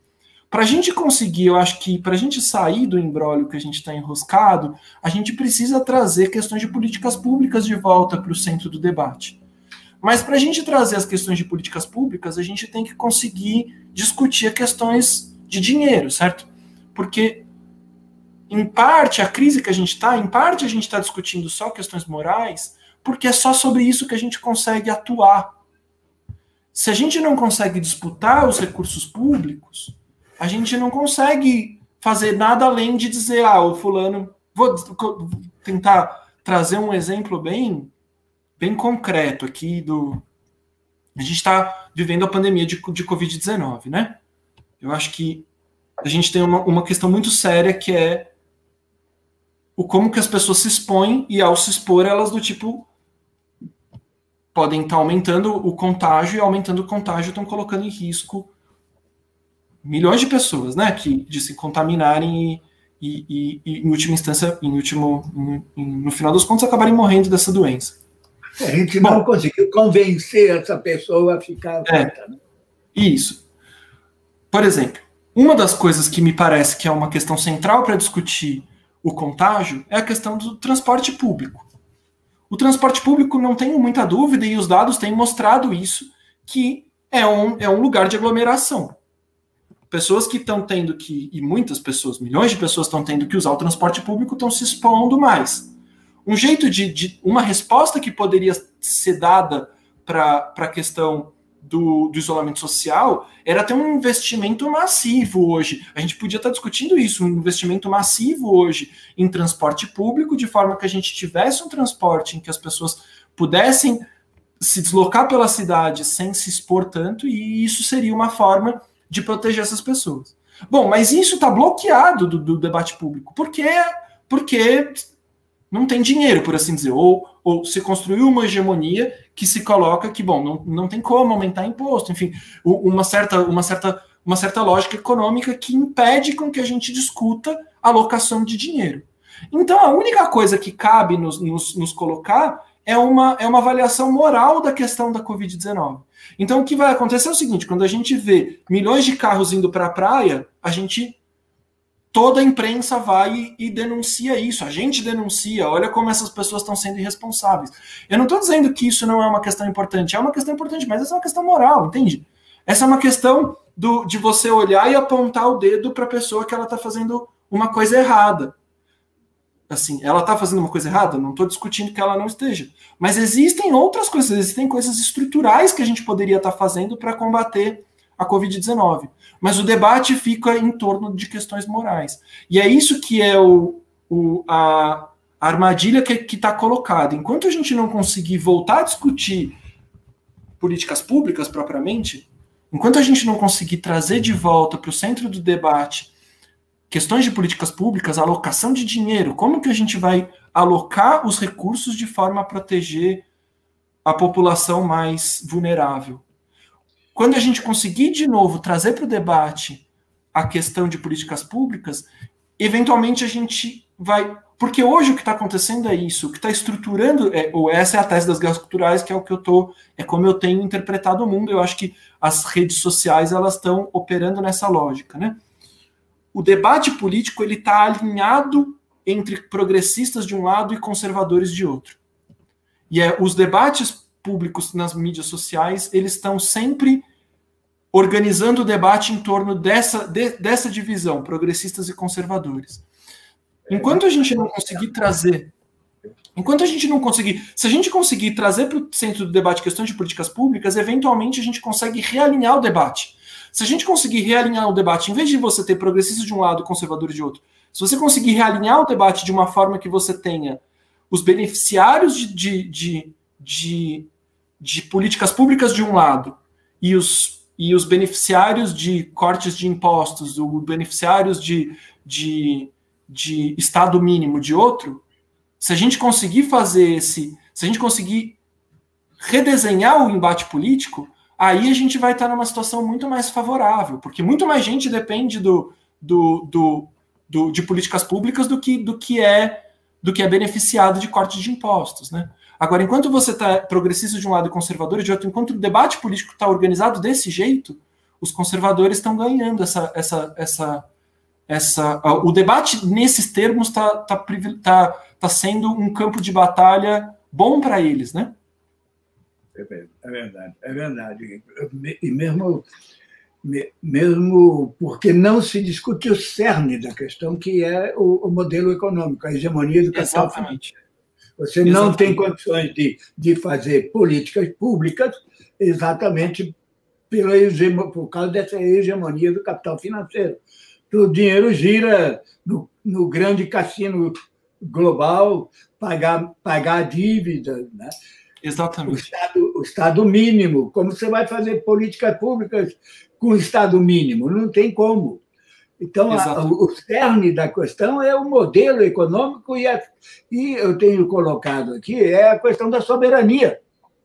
C: Para a gente conseguir, eu acho que para a gente sair do imbróglio que a gente está enroscado, a gente precisa trazer questões de políticas públicas de volta para o centro do debate. Mas para a gente trazer as questões de políticas públicas, a gente tem que conseguir discutir questões de dinheiro, certo? Porque, em parte, a crise que a gente está, em parte a gente está discutindo só questões morais, porque é só sobre isso que a gente consegue atuar. Se a gente não consegue disputar os recursos públicos, a gente não consegue fazer nada além de dizer, ah, o fulano... Vou tentar trazer um exemplo bem, bem concreto aqui do... A gente está vivendo a pandemia de, de covid dezenove, né? Eu acho que a gente tem uma, uma questão muito séria que é o como que as pessoas se expõem e, ao se expor, elas do tipo... podem estar aumentando o contágio e, aumentando o contágio, estão colocando em risco milhões de pessoas, né, que, de se contaminarem e, e, e, e em última instância, em último, em, em, no final dos contos, acabarem morrendo dessa doença.
B: A gente não Bom, conseguiu convencer essa pessoa a ficar...
C: É, isso. Por exemplo, uma das coisas que me parece que é uma questão central para discutir o contágio é a questão do transporte público. O transporte público, não tenho muita dúvida, e os dados têm mostrado isso, que é um, é um lugar de aglomeração. Pessoas que estão tendo que, e muitas pessoas, milhões de pessoas estão tendo que usar o transporte público, estão se expondo mais. Um jeito de, de uma resposta que poderia ser dada para a questão do, do isolamento social era ter um investimento massivo hoje. A gente podia estar discutindo isso, um investimento massivo hoje em transporte público, de forma que a gente tivesse um transporte em que as pessoas pudessem se deslocar pela cidade sem se expor tanto, e isso seria uma forma de proteger essas pessoas. Bom, mas isso está bloqueado do, do debate público. Por quê? Porque não tem dinheiro, por assim dizer, ou, ou se construiu uma hegemonia que se coloca que, bom, não, não tem como aumentar imposto, enfim, uma certa, uma, certa, uma certa lógica econômica que impede com que a gente discuta a alocação de dinheiro. Então, a única coisa que cabe nos, nos, nos colocar é uma, é uma avaliação moral da questão da covid dezenove. Então, o que vai acontecer é o seguinte, quando a gente vê milhões de carros indo para a praia, a gente... toda a imprensa vai e denuncia isso, a gente denuncia, olha como essas pessoas estão sendo irresponsáveis. Eu não estou dizendo que isso não é uma questão importante, é uma questão importante, mas essa é uma questão moral, entende? Essa é uma questão do, de você olhar e apontar o dedo para a pessoa que ela está fazendo uma coisa errada. Assim, ela está fazendo uma coisa errada? Não estou discutindo que ela não esteja. Mas existem outras coisas, existem coisas estruturais que a gente poderia estar fazendo para combater a covid dezenove. Mas o debate fica em torno de questões morais. E é isso que é o, o, a, a armadilha que está colocada. Enquanto a gente não conseguir voltar a discutir políticas públicas propriamente, enquanto a gente não conseguir trazer de volta para o centro do debate questões de políticas públicas, alocação de dinheiro, como que a gente vai alocar os recursos de forma a proteger a população mais vulnerável? Quando a gente conseguir, de novo, trazer para o debate a questão de políticas públicas, eventualmente a gente vai... Porque hoje o que está acontecendo é isso, o que está estruturando, é, ou essa é a tese das guerras culturais, que é o que eu tô, é como eu tenho interpretado o mundo. Eu acho que as redes sociais elas estão operando nessa lógica, né? O debate político ele está alinhado entre progressistas de um lado e conservadores de outro. E é, os debates públicos nas mídias sociais, eles estão sempre organizando o debate em torno dessa, de, dessa divisão, progressistas e conservadores. Enquanto a gente não conseguir trazer, enquanto a gente não conseguir, se a gente conseguir trazer para o centro do debate questões de políticas públicas, eventualmente a gente consegue realinhar o debate. Se a gente conseguir realinhar o debate, em vez de você ter progressistas de um lado e conservadores de outro, se você conseguir realinhar o debate de uma forma que você tenha os beneficiários de, de, de, de, de políticas públicas de um lado e os, e os beneficiários de cortes de impostos, os beneficiários de, de, de Estado mínimo de outro, se a gente conseguir fazer esse, se a gente conseguir redesenhar o embate político, aí a gente vai estar numa situação muito mais favorável, porque muito mais gente depende do, do, do, do, de políticas públicas do que, do, que é, do que é beneficiado de cortes de impostos, né? Agora, enquanto você está progressista de um lado e conservador de outro, enquanto o debate político está organizado desse jeito, os conservadores estão ganhando essa, essa, essa, essa, o debate nesses termos está tá, tá, tá sendo um campo de batalha bom para eles, né?
B: É verdade, é verdade. E mesmo, mesmo porque não se discute o cerne da questão, que é o, o modelo econômico, a hegemonia do capital financeiro. Você não Exatamente. tem condições de, de fazer políticas públicas exatamente pela por causa dessa hegemonia do capital financeiro. O dinheiro gira no, no grande cassino global, pagar, pagar dívida, né?
C: Exatamente.
B: O estado, o estado mínimo. Como você vai fazer políticas públicas com o estado mínimo? Não tem como. Então, a, o cerne da questão é o modelo econômico e, a, e eu tenho colocado aqui é a questão da soberania.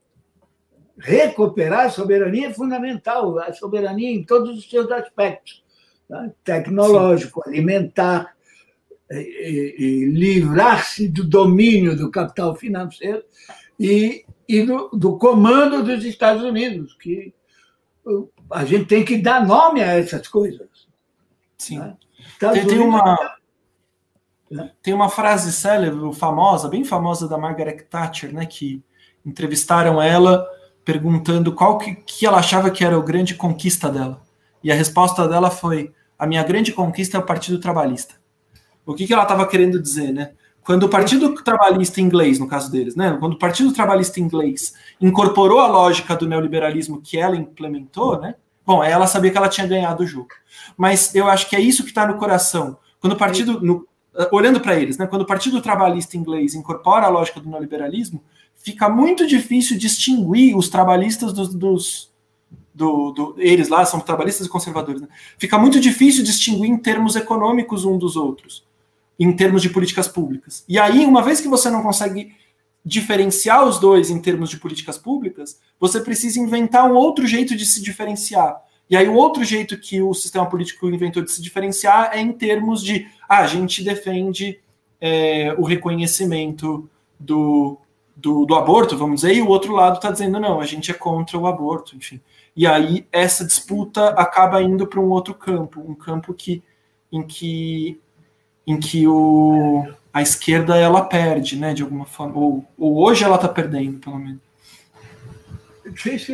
B: Recuperar a soberania é fundamental, a soberania em todos os seus aspectos, tá? Tecnológico, Sim. alimentar, e, e livrar-se do domínio do capital financeiro e, e do, do comando dos Estados Unidos, que a gente tem que dar nome a essas coisas.
C: Sim. Né? Tem, tem, uma, né? tem uma frase célebre, famosa, bem famosa, da Margaret Thatcher, né, que entrevistaram ela perguntando qual que, que ela achava que era a grande conquista dela. E a resposta dela foi: a minha grande conquista é o Partido Trabalhista. O que, que ela estava querendo dizer, né? Quando o Partido Trabalhista inglês, no caso deles, né? Quando o Partido Trabalhista inglês incorporou a lógica do neoliberalismo que ela implementou, né? Bom, ela sabia que ela tinha ganhado o jogo. Mas eu acho que é isso que está no coração. Quando o partido, no, olhando para eles, né? Quando o Partido Trabalhista inglês incorpora a lógica do neoliberalismo, fica muito difícil distinguir os trabalhistas dos, dos do, do, eles lá são trabalhistas e conservadores, né? Fica muito difícil distinguir em termos econômicos um dos outros, em termos de políticas públicas. E aí, uma vez que você não consegue diferenciar os dois em termos de políticas públicas, você precisa inventar um outro jeito de se diferenciar. E aí o outro jeito que o sistema político inventou de se diferenciar é em termos de ah, a gente defende é, o reconhecimento do, do, do aborto, vamos dizer, e o outro lado está dizendo não, a gente é contra o aborto, enfim. E aí essa disputa acaba indo para um outro campo, um campo que, em que, em que o, a esquerda ela perde, né, de alguma forma, ou, ou hoje ela está perdendo, pelo menos.
B: Não sei se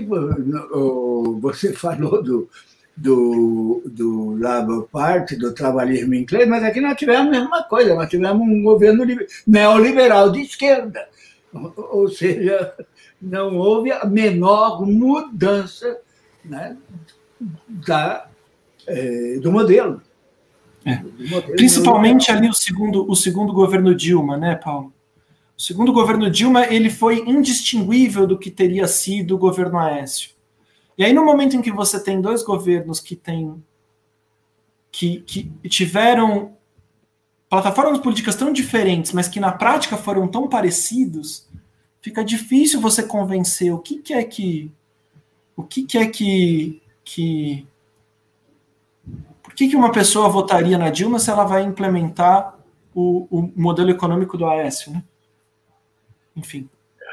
B: você falou do, do, do Labour Party, do trabalhismo inglês, mas aqui nós tivemos a mesma coisa, nós tivemos um governo neoliberal de esquerda, ou seja, não houve a menor mudança, né, da, é, do modelo.
C: É. Do modelo Principalmente ali o segundo, o segundo governo Dilma, né, Paulo? O segundo governo Dilma, ele foi indistinguível do que teria sido o governo Aécio. E aí, no momento em que você tem dois governos que têm, que, que tiveram plataformas políticas tão diferentes, mas que na prática foram tão parecidos, fica difícil você convencer o que, que é que, o que, que é que, que, por que, que uma pessoa votaria na Dilma se ela vai implementar o, o modelo econômico do Aécio, né? Enfim.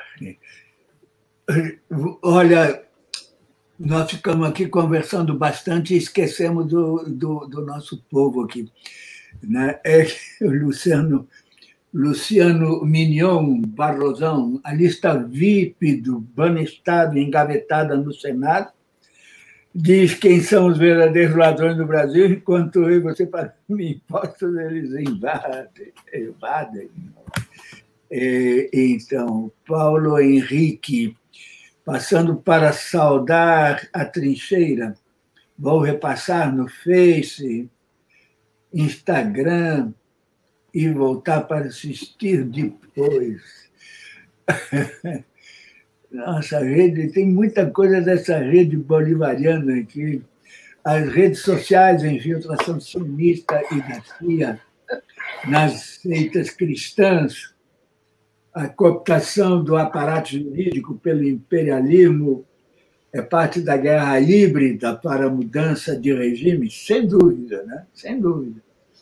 B: Olha, nós ficamos aqui conversando bastante e esquecemos do, do, do nosso povo aqui, né? É o Luciano, Luciano Mignon Barrosão, a lista V I P do Banestado engavetada no Senado, diz quem são os verdadeiros ladrões do Brasil, enquanto eu e você pagamos impostos, eles invadem, evadem. Então, Paulo Henrique, passando para saudar a trincheira, vou repassar no Face, Instagram e voltar para assistir depois. Nossa rede, tem muita coisa dessa rede bolivariana aqui. As redes sociais, a infiltração sionista e da C I A nas seitas cristãs, a cooptação do aparato jurídico pelo imperialismo é parte da guerra híbrida para a mudança de regime? Sem dúvida, né? Sem dúvida.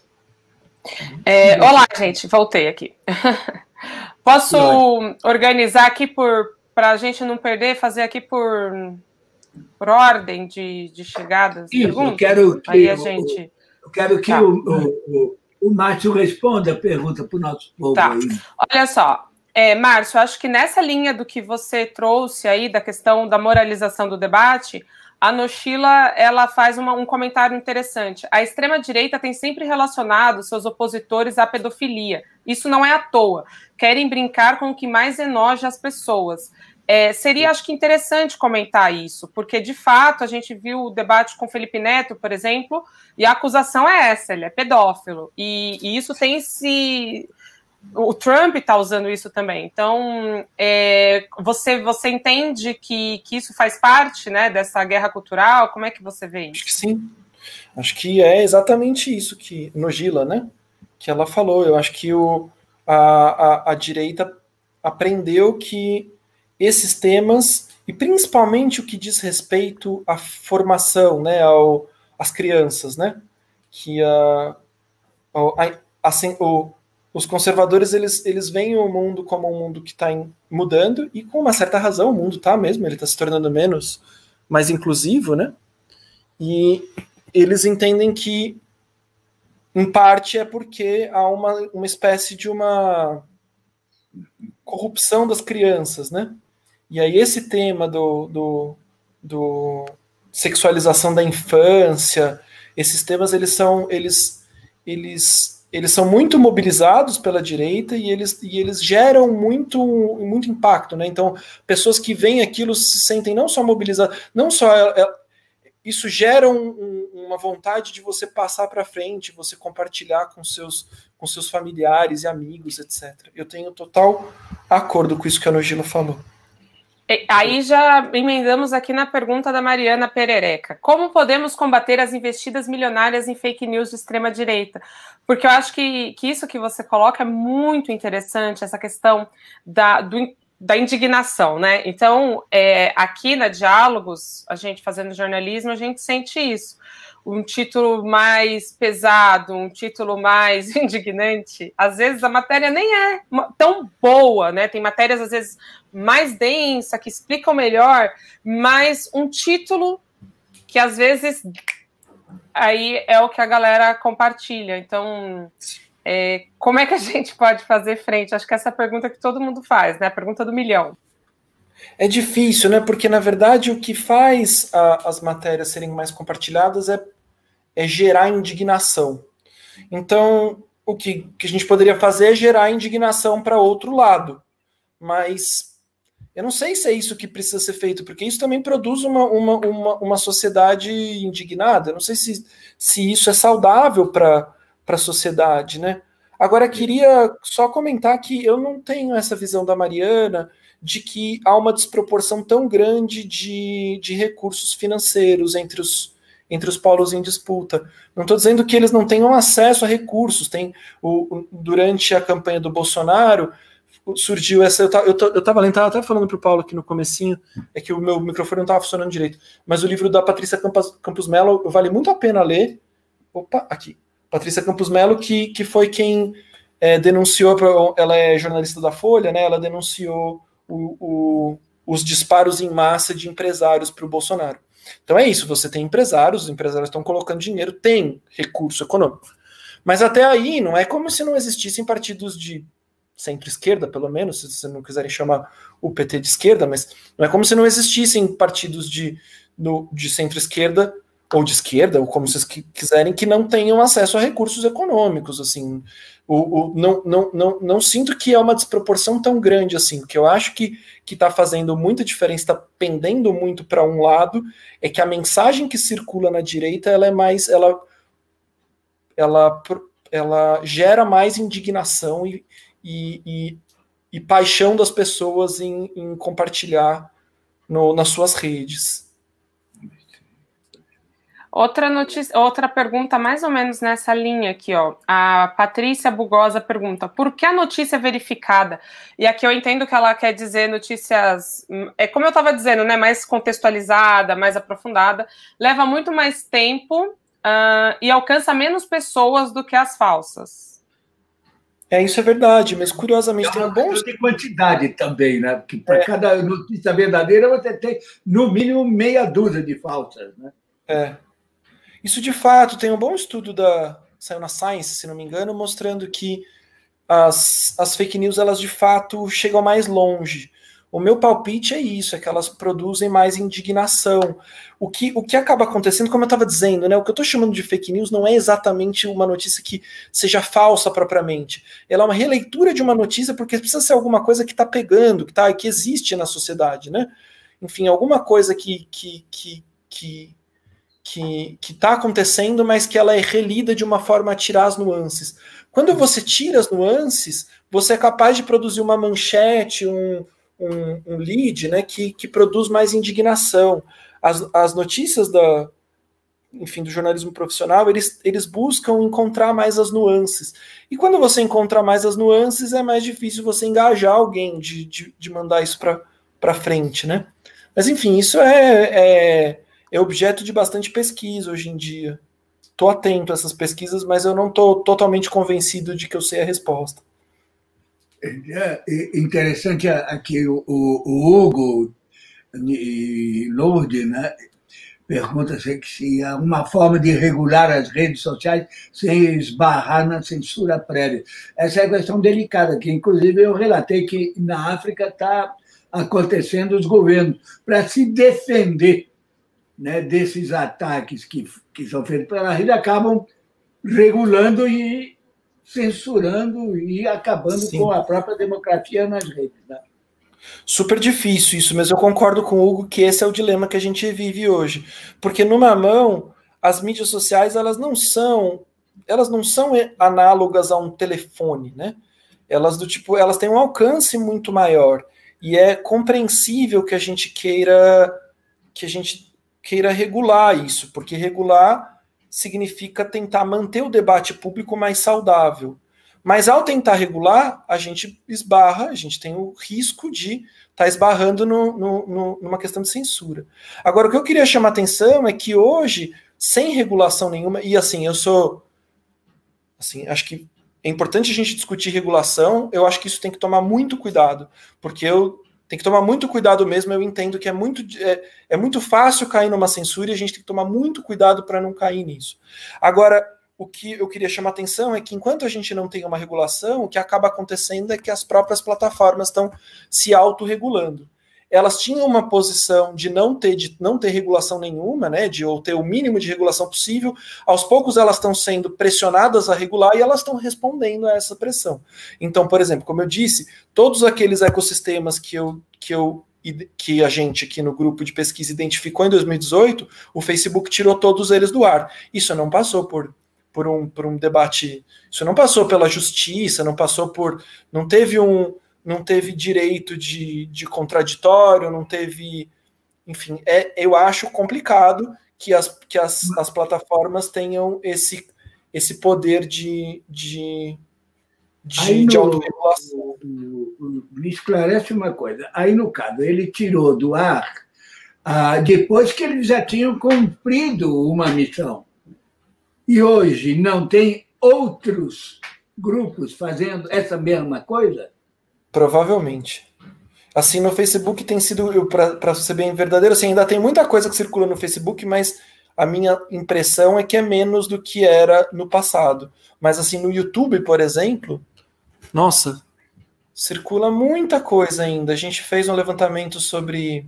A: É, olá, gente, voltei aqui. Posso organizar aqui por para a gente não perder, fazer aqui por por ordem de, de chegada das
B: Isso,
A: perguntas?
B: eu quero que,
A: Aí a gente...
B: eu quero que
A: tá.
B: o, o, o Márcio responda a pergunta para o nosso povo
A: tá.
B: aí.
A: Olha só, é, Márcio, acho que nessa linha do que você trouxe aí, da questão da moralização do debate, a Noshila, ela faz uma, um comentário interessante. A extrema-direita tem sempre relacionado seus opositores à pedofilia. Isso não é à toa. Querem brincar com o que mais enoja as pessoas. É, seria, acho que, interessante comentar isso, porque, de fato, a gente viu o debate com Felipe Neto, por exemplo, e a acusação é essa, ele é pedófilo. E, e isso tem se... O Trump está usando isso também. Então, é, você, você entende que, que isso faz parte, né, dessa guerra cultural? Como é que você vê isso?
C: Acho que sim. Acho que é exatamente isso que Noshila, né, que ela falou. Eu acho que o, a, a, a direita aprendeu que esses temas, e principalmente o que diz respeito à formação, né, ao, às crianças, né, que a, a, assim, o, os conservadores, eles, eles veem o mundo como um mundo que está mudando, e com uma certa razão, o mundo está mesmo, ele está se tornando menos, mais inclusivo, né, e eles entendem que, em parte, é porque há uma, uma espécie de uma corrupção das crianças, né, e aí esse tema do, do, do sexualização da infância, esses temas, eles são, eles, eles, eles são muito mobilizados pela direita e eles, e eles geram muito, muito impacto, né? Então, pessoas que veem aquilo se sentem não só mobilizadas, não só... Isso gera um, uma vontade de você passar para frente, você compartilhar com seus, com seus familiares e amigos, etcétera. Eu tenho total acordo com isso que a Noshila falou.
A: Aí já emendamos aqui na pergunta da Mariana Perereca. Como podemos combater as investidas milionárias em fake news de extrema-direita? Porque eu acho que, que isso que você coloca é muito interessante, essa questão da, do, da indignação, né? Então, é, aqui na Diálogos, a gente fazendo jornalismo, a gente sente isso. Um título mais pesado, um título mais indignante, às vezes a matéria nem é tão boa, né? Tem matérias, às vezes, mais densa, que explicam melhor, mas um título que, às vezes, aí é o que a galera compartilha. Então, é, como é que a gente pode fazer frente? Acho que essa é a pergunta que todo mundo faz, né? A pergunta do milhão.
C: É difícil, né? Porque, na verdade, o que faz a, as matérias serem mais compartilhadas é, é gerar indignação. Então, o que, que a gente poderia fazer é gerar indignação para outro lado. Mas eu não sei se é isso que precisa ser feito, porque isso também produz uma, uma, uma, uma sociedade indignada. Eu não sei se, se isso é saudável para a sociedade, né? Agora, queria só comentar que eu não tenho essa visão da Mariana de que há uma desproporção tão grande de, de recursos financeiros entre os, entre os polos em disputa. Não estou dizendo que eles não tenham acesso a recursos. Tem o, o, durante a campanha do Bolsonaro, surgiu essa... Eu estava lendo, estava até falando para o Paulo aqui no comecinho, é que o meu microfone não estava funcionando direito, mas o livro da Patrícia Campos, Campos Mello vale muito a pena ler. Opa, aqui. Patrícia Campos Mello, que, que foi quem é, denunciou, pra, ela é jornalista da Folha, né, ela denunciou o, o, os disparos em massa de empresários para o Bolsonaro. Então é isso, você tem empresários, os empresários estão colocando dinheiro, tem recurso econômico. Mas até aí, não é como se não existissem partidos de centro-esquerda, pelo menos, se vocês não quiserem chamar o P T de esquerda, mas não é como se não existissem partidos de, no, de centro-esquerda ou de esquerda, ou como vocês quiserem, que não tenham acesso a recursos econômicos, assim. O, o, não, não, não, não sinto que é uma desproporção tão grande assim. O que eu acho que está fazendo muita diferença, está pendendo muito para um lado, é que a mensagem que circula na direita, ela é mais, ela, ela, ela gera mais indignação e, e, e, e paixão das pessoas em, em compartilhar no, nas suas redes.
A: Outra notícia, outra pergunta mais ou menos nessa linha aqui, ó. A Patrícia Bugosa pergunta: por que a notícia verificada? E aqui eu entendo que ela quer dizer notícias, é como eu estava dizendo, né, mais contextualizada, mais aprofundada, leva muito mais tempo uh, e alcança menos pessoas do que as falsas.
C: É, isso é verdade, mas curiosamente
B: É
C: tem um
B: uma
C: bom...
B: questão de quantidade também, né? Porque para
C: É.
B: cada notícia verdadeira você tem, no mínimo, meia dúzia de falsas, né?
C: É. Isso, de fato, tem um bom estudo da... saiu na Science, se não me engano, mostrando que as, as fake news, elas, de fato, chegam mais longe. O meu palpite é isso, é que elas produzem mais indignação. O que, o que acaba acontecendo, como eu estava dizendo, né, o que eu estou chamando de fake news não é exatamente uma notícia que seja falsa propriamente. Ela é uma releitura de uma notícia porque precisa ser alguma coisa que está pegando, que, tá, que existe na sociedade, né? Enfim, alguma coisa que que que que que que está acontecendo, mas que ela é relida de uma forma a tirar as nuances. Quando você tira as nuances, você é capaz de produzir uma manchete, um Um, um lead, né, que, que produz mais indignação. As, as notícias da, enfim, do jornalismo profissional, eles, eles buscam encontrar mais as nuances. E quando você encontra mais as nuances, é mais difícil você engajar alguém de, de, de mandar isso para frente, né? Mas, enfim, isso é, é, é objeto de bastante pesquisa hoje em dia. Estou atento a essas pesquisas, mas eu não estou totalmente convencido de que eu sei a resposta.
B: É interessante aqui o, o Hugo Lourdes, né, pergunta se há uma forma de regular as redes sociais sem esbarrar na censura prévia. Essa é a questão delicada, que inclusive eu relatei que na África está acontecendo os governos, para se defender, né, desses ataques que, que são feitos pela rede, acabam regulando e censurando e acabando Sim. com a própria democracia nas redes. Né?
C: Super difícil isso, mas eu concordo com o Hugo que esse é o dilema que a gente vive hoje. Porque numa mão, as mídias sociais, elas não são, elas não são análogas a um telefone, né? Elas do tipo, elas têm um alcance muito maior e é compreensível que a gente queira que a gente queira regular isso, porque regular significa tentar manter o debate público mais saudável. Mas ao tentar regular, a gente esbarra, a gente tem o risco de estar tá esbarrando no, no, no, numa questão de censura. Agora, o que eu queria chamar a atenção é que hoje, sem regulação nenhuma, e assim, eu sou... assim, acho que é importante a gente discutir regulação, eu acho que isso tem que tomar muito cuidado, porque eu tem que tomar muito cuidado mesmo, eu entendo que é muito, é, é muito fácil cair numa censura e a gente tem que tomar muito cuidado para não cair nisso. Agora, o que eu queria chamar a atenção é que enquanto a gente não tem uma regulação, o que acaba acontecendo é que as próprias plataformas estão se autorregulando. Elas tinham uma posição de não ter, de não ter regulação nenhuma, né, de ou ter o mínimo de regulação possível. Aos poucos elas estão sendo pressionadas a regular e elas estão respondendo a essa pressão. Então, por exemplo, como eu disse, todos aqueles ecossistemas que eu, que eu que a gente aqui no grupo de pesquisa identificou em dois mil e dezoito, o Facebook tirou todos eles do ar. Isso não passou por por um, por um debate, isso não passou pela justiça, não passou por, não teve um, não teve direito de, de contraditório, não teve, enfim, é, eu acho complicado que as, que as, as plataformas tenham esse, esse poder de, de, de, de autorregulação.
B: Me esclarece uma coisa, aí no caso, ele tirou do ar ah, depois que eles já tinham cumprido uma missão. E hoje não tem outros grupos fazendo essa mesma coisa?
C: Provavelmente. Assim, no Facebook tem sido, para ser bem verdadeiro, assim, ainda tem muita coisa que circula no Facebook, mas a minha impressão é que é menos do que era no passado. Mas assim, no YouTube, por exemplo, nossa, circula muita coisa ainda. A gente fez um levantamento sobre,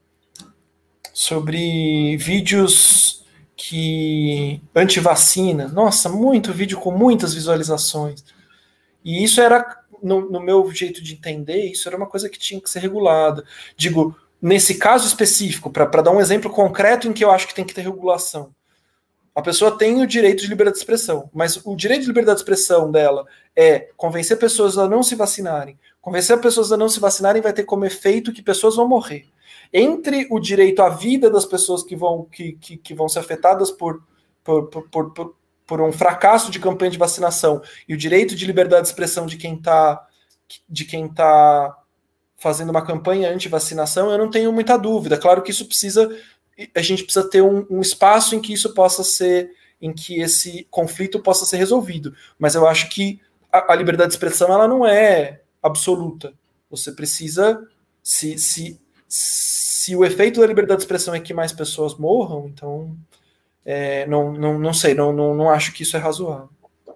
C: sobre vídeos... que anti-vacina, nossa, muito vídeo com muitas visualizações. E isso era, no, no meu jeito de entender, isso era uma coisa que tinha que ser regulada. Digo, nesse caso específico, para dar um exemplo concreto em que eu acho que tem que ter regulação. A pessoa tem o direito de liberdade de expressão, mas o direito de liberdade de expressão dela é convencer pessoas a não se vacinarem. Convencer pessoas a não se vacinarem vai ter como efeito que pessoas vão morrer. Entre o direito à vida das pessoas que vão, que, que, que vão ser afetadas por, por, por, por, por um fracasso de campanha de vacinação e o direito de liberdade de expressão de quem está de quem tá fazendo uma campanha anti-vacinação, eu não tenho muita dúvida. Claro que isso precisa, a gente precisa ter um, um espaço em que isso possa ser, em que esse conflito possa ser resolvido. Mas eu acho que a, a liberdade de expressão ela não é absoluta. Você precisa, se, se, se o efeito da liberdade de expressão é que mais pessoas morram, então é, não, não, não sei, não, não, não acho que isso é razoável.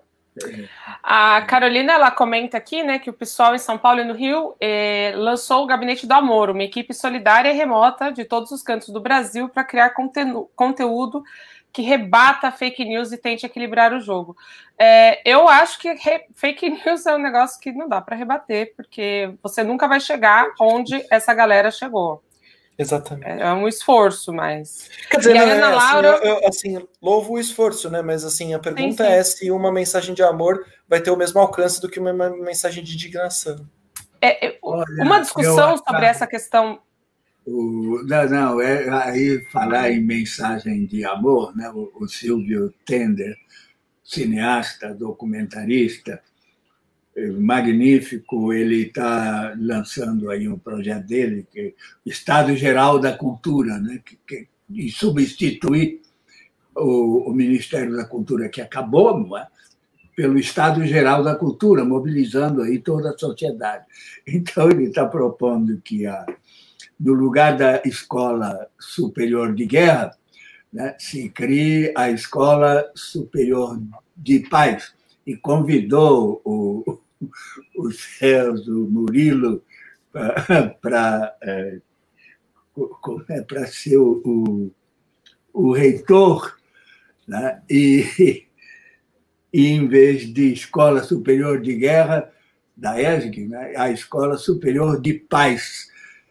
A: A Carolina, ela comenta aqui, né, que o pessoal em São Paulo e no Rio eh, lançou o Gabinete do Amor, uma equipe solidária e remota de todos os cantos do Brasil para criar conteúdo, conteúdo que rebata fake news e tente equilibrar o jogo. É, eu acho que re, fake news é um negócio que não dá para rebater, porque você nunca vai chegar onde essa galera chegou.
C: Exatamente.
A: É um esforço, mas...
C: Quer dizer,
A: e a
C: né,
A: Ana
C: assim,
A: Laura...
C: eu, eu, assim, louvo o esforço, né? Mas assim, a pergunta
A: sim, sim.
C: é se uma mensagem de amor vai ter o mesmo alcance do que uma, uma mensagem de indignação.
A: É, é, Olha, uma discussão sobre essa questão...
B: O, não, não, é, aí falar em mensagem de amor, né? O, o Silvio Tender, cineasta, documentarista, magnífico, ele está lançando aí um projeto dele, que é Estado Geral da Cultura, né? que, que, e substituir o, o Ministério da Cultura, que acabou, não é? Pelo Estado Geral da Cultura, mobilizando aí toda a sociedade. Então, ele está propondo que, a, no lugar da Escola Superior de Guerra, né, se crie a Escola Superior de Paz, e convidou o, o Celso Murilo para é, para ser o, o, o reitor, né? e, e, em vez de Escola Superior de Guerra, da E S G, né, a Escola Superior de Paz.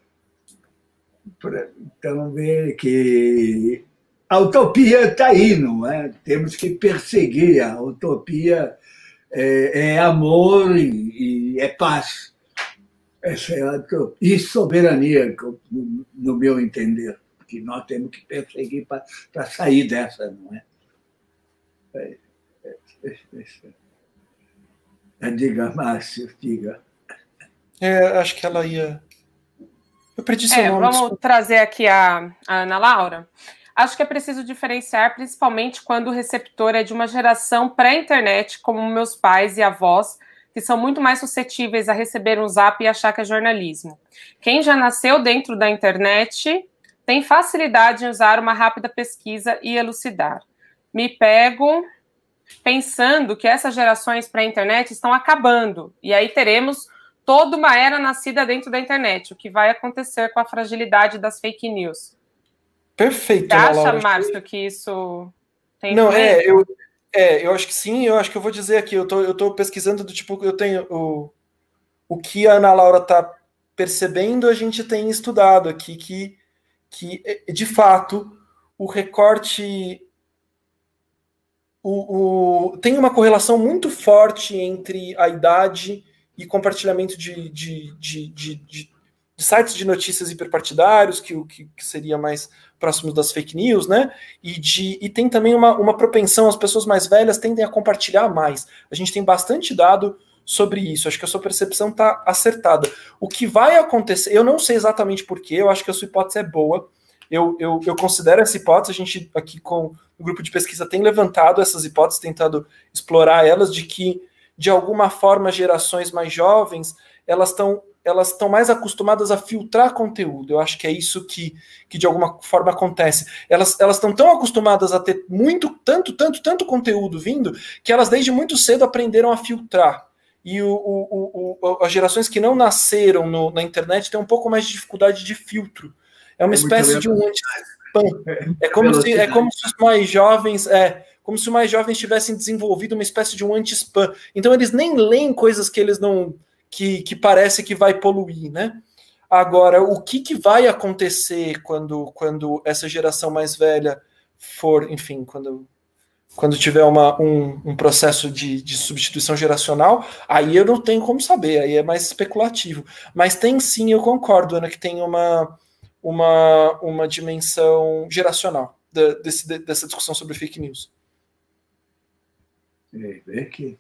B: Então, ver que a utopia está aí, não é? Temos que perseguir. A utopia é, é amor e, e é paz. Essa é a utopia. E soberania, no meu entender, que nós temos que perseguir para sair dessa, não é? é, é, é, é. Diga, Márcio, diga.
C: É, acho que ela ia... Eu perdi seu
A: é,
C: nome.
A: Vamos
C: desculpa.
A: trazer aqui a, a Ana Laura. Acho que é preciso diferenciar, principalmente quando o receptor é de uma geração pré-internet, como meus pais e avós, que são muito mais suscetíveis a receber um zap e achar que é jornalismo. Quem já nasceu dentro da internet tem facilidade em usar uma rápida pesquisa e elucidar. Me pego pensando que essas gerações pré-internet estão acabando, e aí teremos toda uma era nascida dentro da internet, o que vai acontecer com a fragilidade das fake news.
C: Perfeito,
A: Você acha,
C: Laura,
A: Márcio, que isso tem
C: Não,
A: influência?
C: é eu, é, eu acho que sim, eu acho que eu vou dizer aqui, eu tô, eu tô pesquisando do tipo, eu tenho o, o que a Ana Laura tá percebendo, a gente tem estudado aqui, que, que de fato, o recorte o, o, tem uma correlação muito forte entre a idade e compartilhamento de, de, de, de, de, de sites de notícias hiperpartidários, que, que, que seria mais próximo das fake news, né? E, de, e tem também uma, uma propensão, as pessoas mais velhas tendem a compartilhar mais. A gente tem bastante dado sobre isso, acho que a sua percepção está acertada. O que vai acontecer, eu não sei exatamente porquê, eu acho que a sua hipótese é boa, eu, eu, eu considero essa hipótese, a gente aqui com o grupo de pesquisa tem levantado essas hipóteses, tentado explorar elas, de que, de alguma forma, gerações mais jovens, elas estão elas estão mais acostumadas a filtrar conteúdo. Eu acho que é isso que, que de alguma forma acontece. Elas elas estão tão acostumadas a ter muito, tanto, tanto, tanto conteúdo vindo, que elas desde muito cedo aprenderam a filtrar. E o, o, o, as gerações que não nasceram no, na internet têm um pouco mais de dificuldade de filtro. É uma é espécie de um anti-spam. É como se, é como se os mais jovens... É, como se os mais jovens tivessem desenvolvido uma espécie de um anti-spam. Então eles nem leem coisas que eles não... Que, que parece que vai poluir, né? Agora, o que, que vai acontecer quando, quando essa geração mais velha for, enfim, quando, quando tiver uma, um, um processo de, de substituição geracional, aí eu não tenho como saber, aí é mais especulativo. Mas tem sim, eu concordo, Ana, que tem uma, uma, uma dimensão geracional de, desse, dessa discussão sobre fake news.
B: É que...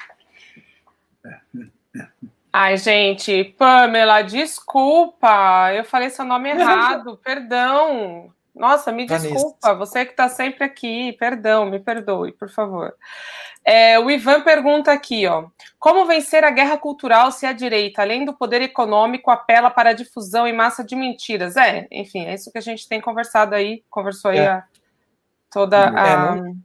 A: Ai, gente, Pamela, desculpa, eu falei seu nome errado, perdão. Nossa, me desculpa, você que está sempre aqui, perdão, me perdoe, por favor. É, o Ivan pergunta aqui, ó, Como vencer a guerra cultural se a direita, além do poder econômico, apela para a difusão em massa de mentiras? É, enfim, é isso que a gente tem conversado aí, conversou aí é. a, toda a...
C: É, não...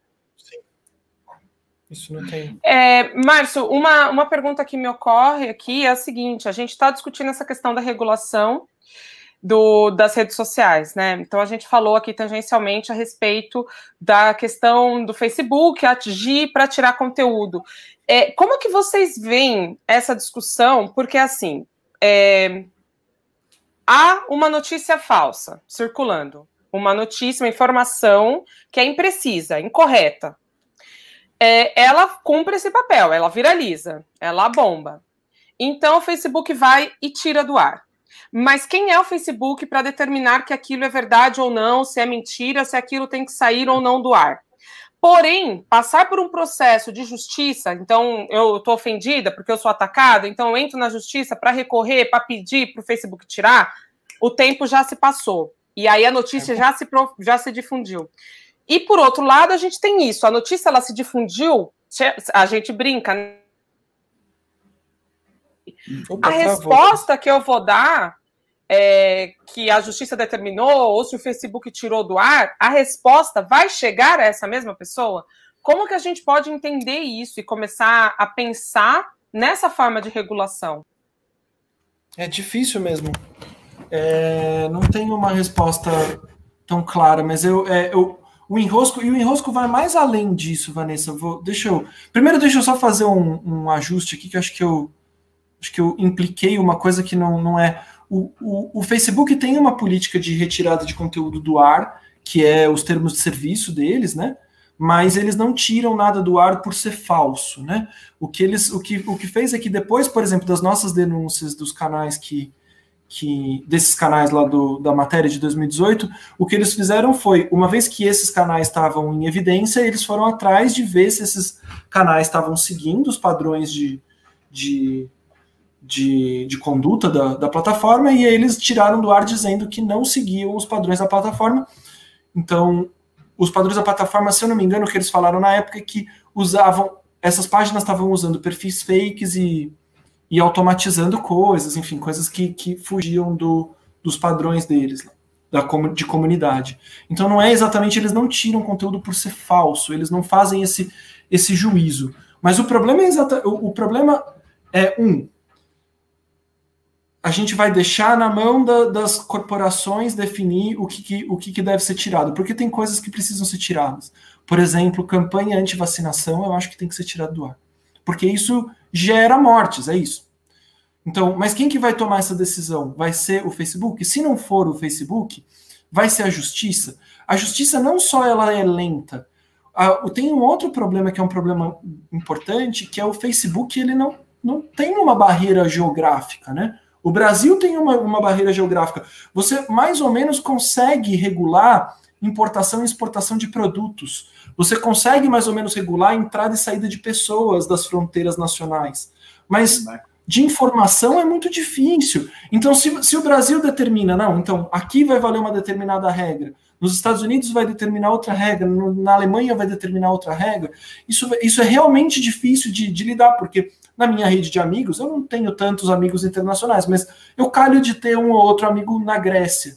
C: Isso não tem...
A: É, Márcio, uma, uma pergunta que me ocorre aqui é a seguinte, a gente está discutindo essa questão da regulação do, das redes sociais, né? Então a gente falou aqui tangencialmente a respeito da questão do Facebook agir para tirar conteúdo. É, como que vocês veem essa discussão? Porque assim, é, há uma notícia falsa circulando, uma notícia, uma informação que é imprecisa, incorreta. É, ela cumpre esse papel, ela viraliza, ela bomba. Então o Facebook vai e tira do ar. Mas quem é o Facebook para determinar que aquilo é verdade ou não, se é mentira, se aquilo tem que sair ou não do ar? Porém, passar por um processo de justiça, então eu estou ofendida porque eu sou atacada, então eu entro na justiça para recorrer, para pedir para o Facebook tirar, o tempo já se passou. E aí a notícia já se, já se difundiu. E, por outro lado, a gente tem isso. A notícia, ela se difundiu, a gente brinca, né? Opa, a resposta que eu vou dar, é, que a justiça determinou, ou se o Facebook tirou do ar, a resposta vai chegar a essa mesma pessoa? Como que a gente pode entender isso e começar a pensar nessa forma de regulação?
C: É difícil mesmo. É, não tenho uma resposta tão clara, mas eu... É, eu O enrosco, e o enrosco vai mais além disso, Vanessa. Vou, deixa eu, primeiro, deixa eu só fazer um, um ajuste aqui, que acho que eu acho que eu impliquei uma coisa que não, não é. O, o, o Facebook tem uma política de retirada de conteúdo do ar, que é os termos de serviço deles, né? Mas eles não tiram nada do ar por ser falso, né? O que eles, o que, o que fez é que depois, por exemplo, das nossas denúncias dos canais que Que, desses canais lá do, da matéria de dois mil e dezoito, o que eles fizeram foi, uma vez que esses canais estavam em evidência, eles foram atrás de ver se esses canais estavam seguindo os padrões de, de, de, de conduta da, da plataforma, e aí eles tiraram do ar dizendo que não seguiam os padrões da plataforma. Então, os padrões da plataforma, se eu não me engano, o que eles falaram na época é que usavam, essas páginas estavam usando perfis fakes e e automatizando coisas, enfim, coisas que, que fugiam do, dos padrões deles, da, de comunidade. Então não é exatamente, eles não tiram conteúdo por ser falso, eles não fazem esse, esse juízo. Mas o problema é exata, o, o problema é, um, a gente vai deixar na mão da, das corporações definir o, que, que, o que, que deve ser tirado, porque tem coisas que precisam ser tiradas. Por exemplo, campanha anti-vacinação, eu acho que tem que ser tirado do ar. Porque isso gera mortes, é isso. Então, mas quem que vai tomar essa decisão? Vai ser o Facebook? Se não for o Facebook, vai ser a justiça? A justiça não só ela é lenta, a, tem um outro problema que é um problema importante, que é o Facebook, ele não, não tem uma barreira geográfica, né? O Brasil tem uma, uma barreira geográfica. Você mais ou menos consegue regular importação e exportação de produtos. Você consegue mais ou menos regular a entrada e saída de pessoas das fronteiras nacionais. Mas de informação é muito difícil. Então, se, se o Brasil determina, não, então aqui vai valer uma determinada regra, nos Estados Unidos vai determinar outra regra, no, na Alemanha vai determinar outra regra, isso, isso é realmente difícil de, de lidar, porque na minha rede de amigos, eu não tenho tantos amigos internacionais, mas eu calho de ter um ou outro amigo na Grécia.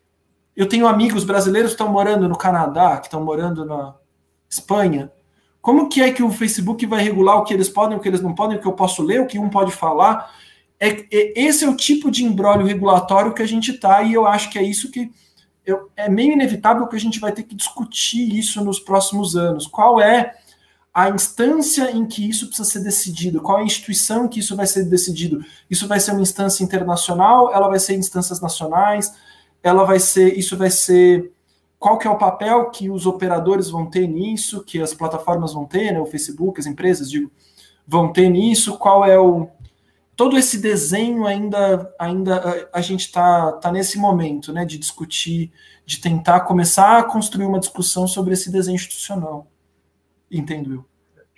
C: Eu tenho amigos brasileiros que estão morando no Canadá, que estão morando na Espanha. Como que é que o Facebook vai regular o que eles podem, o que eles não podem, o que eu posso ler, o que um pode falar? É, é, esse é o tipo de imbróglio regulatório que a gente está, e eu acho que é isso que eu, é meio inevitável que a gente vai ter que discutir isso nos próximos anos. Qual é a instância em que isso precisa ser decidido? Qual é a instituição em que isso vai ser decidido? Isso vai ser uma instância internacional? Ela vai ser instâncias nacionais? Ela vai ser, isso vai ser, qual que é o papel que os operadores vão ter nisso, que as plataformas vão ter, né, o Facebook, as empresas, digo, vão ter nisso, qual é o, todo esse desenho ainda, ainda a, a gente está tá nesse momento, né, de discutir, de tentar começar a construir uma discussão sobre esse desenho institucional, entendo eu.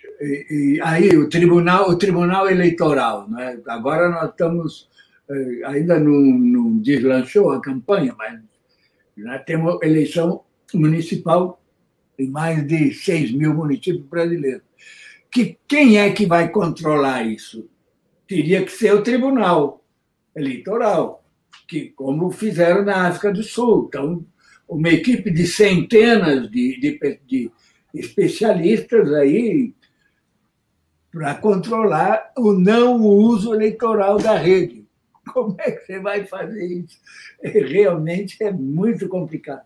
B: E, e aí o tribunal, o tribunal eleitoral, né, agora nós estamos ainda não, não deslanchou a campanha, mas já temos eleição municipal em mais de seis mil municípios brasileiros. que, quem é que vai controlar isso? Teria que ser o Tribunal Eleitoral, que, como fizeram na África do Sul. Então, uma equipe de centenas de, de, de especialistas aí para controlar o não uso eleitoral da rede. Como é que você vai fazer isso? Realmente é muito complicado.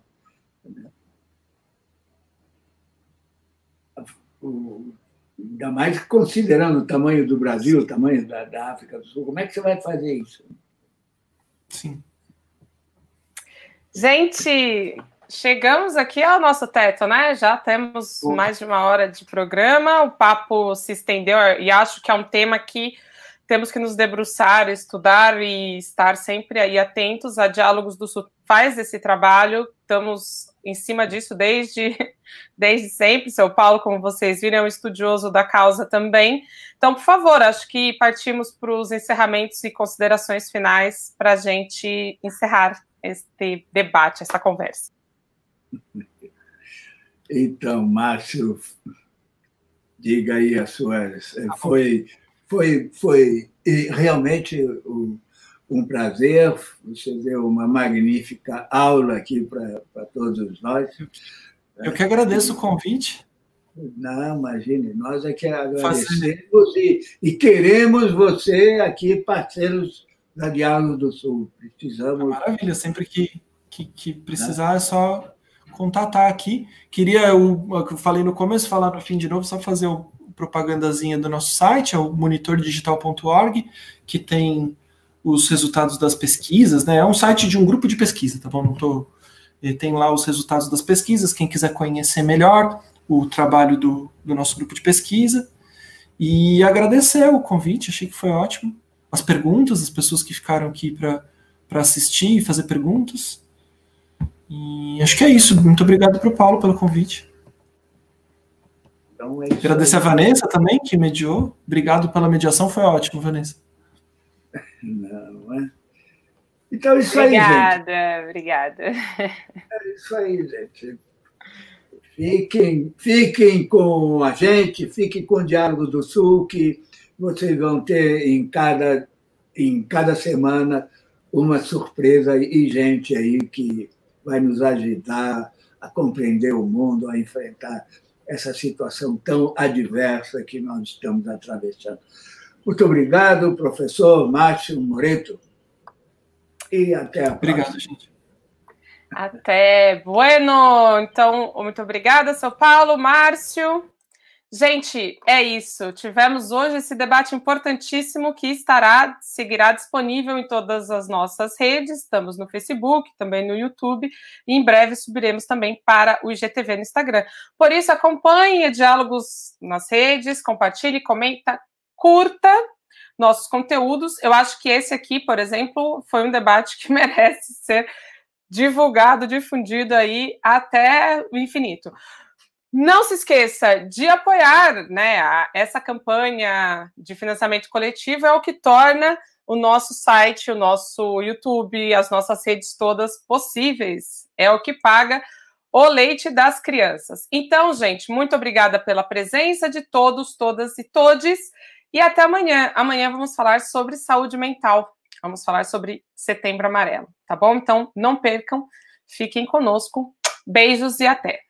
B: O, ainda mais considerando o tamanho do Brasil, o tamanho da, da África do Sul, como é que você vai fazer isso?
C: Sim.
A: Gente, chegamos aqui ao nosso teto, né? Já temos mais de uma hora de programa, o papo se estendeu e acho que é um tema que temos que nos debruçar, estudar e estar sempre aí atentos. A Diálogos do Sul faz esse trabalho, estamos em cima disso desde, desde sempre. Seu Paulo, como vocês viram, é um estudioso da causa também. Então, por favor, acho que partimos para os encerramentos e considerações finais para a gente encerrar este debate, essa conversa.
B: Então, Márcio, diga aí as suas... Foi... Foi, foi realmente um prazer, você deu uma magnífica aula aqui para todos nós.
C: Eu que agradeço o convite.
B: Não, imagine, nós é que agradecemos e, e queremos você aqui, parceiros da Diálogos do Sul. Precisamos...
C: Maravilha, sempre que, que, que precisar é só contatar aqui. Queria, eu, eu falei no começo, falar no fim de novo, só fazer o propagandazinha do nosso site, é o monitor digital ponto org, que tem os resultados das pesquisas, né? É um site de um grupo de pesquisa, tá bom? Não tô, tem lá os resultados das pesquisas, quem quiser conhecer melhor o trabalho do, do nosso grupo de pesquisa. E agradecer o convite, achei que foi ótimo. As perguntas, as pessoas que ficaram aqui para assistir e fazer perguntas. E acho que é isso. Muito obrigado para o Paulo pelo convite.
B: Então, é
C: agradecer a Vanessa também, que mediou. Obrigado pela mediação, foi ótimo, Vanessa.
B: Não, é? Então, isso
A: obrigada,
B: aí, gente.
A: Obrigada,
B: É isso aí, gente. Fiquem, fiquem com a gente, fiquem com o Diálogo do Sul, que vocês vão ter em cada, em cada semana uma surpresa e gente aí que vai nos ajudar a compreender o mundo, a enfrentar essa situação tão adversa que nós estamos atravessando. Muito obrigado, professor Márcio Moreto. E até a próxima.
C: Obrigado, gente.
A: Até. Bueno. Então, muito obrigada, seu Paulo, Márcio. Gente, é isso. Tivemos hoje esse debate importantíssimo que estará, seguirá disponível em todas as nossas redes. Estamos no Facebook, também no YouTube, e em breve subiremos também para o I G T V no Instagram. Por isso, acompanhe Diálogos nas redes, compartilhe, comenta, curta nossos conteúdos. Eu acho que esse aqui, por exemplo, foi um debate que merece ser divulgado, difundido aí até o infinito. Não se esqueça de apoiar, né, a, essa campanha de financiamento coletivo, é o que torna o nosso site, o nosso YouTube, as nossas redes todas possíveis. É o que paga o leite das crianças. Então, gente, muito obrigada pela presença de todos, todas e todes. E até amanhã. Amanhã vamos falar sobre saúde mental. Vamos falar sobre Setembro Amarelo, tá bom? Então, não percam, fiquem conosco. Beijos e até.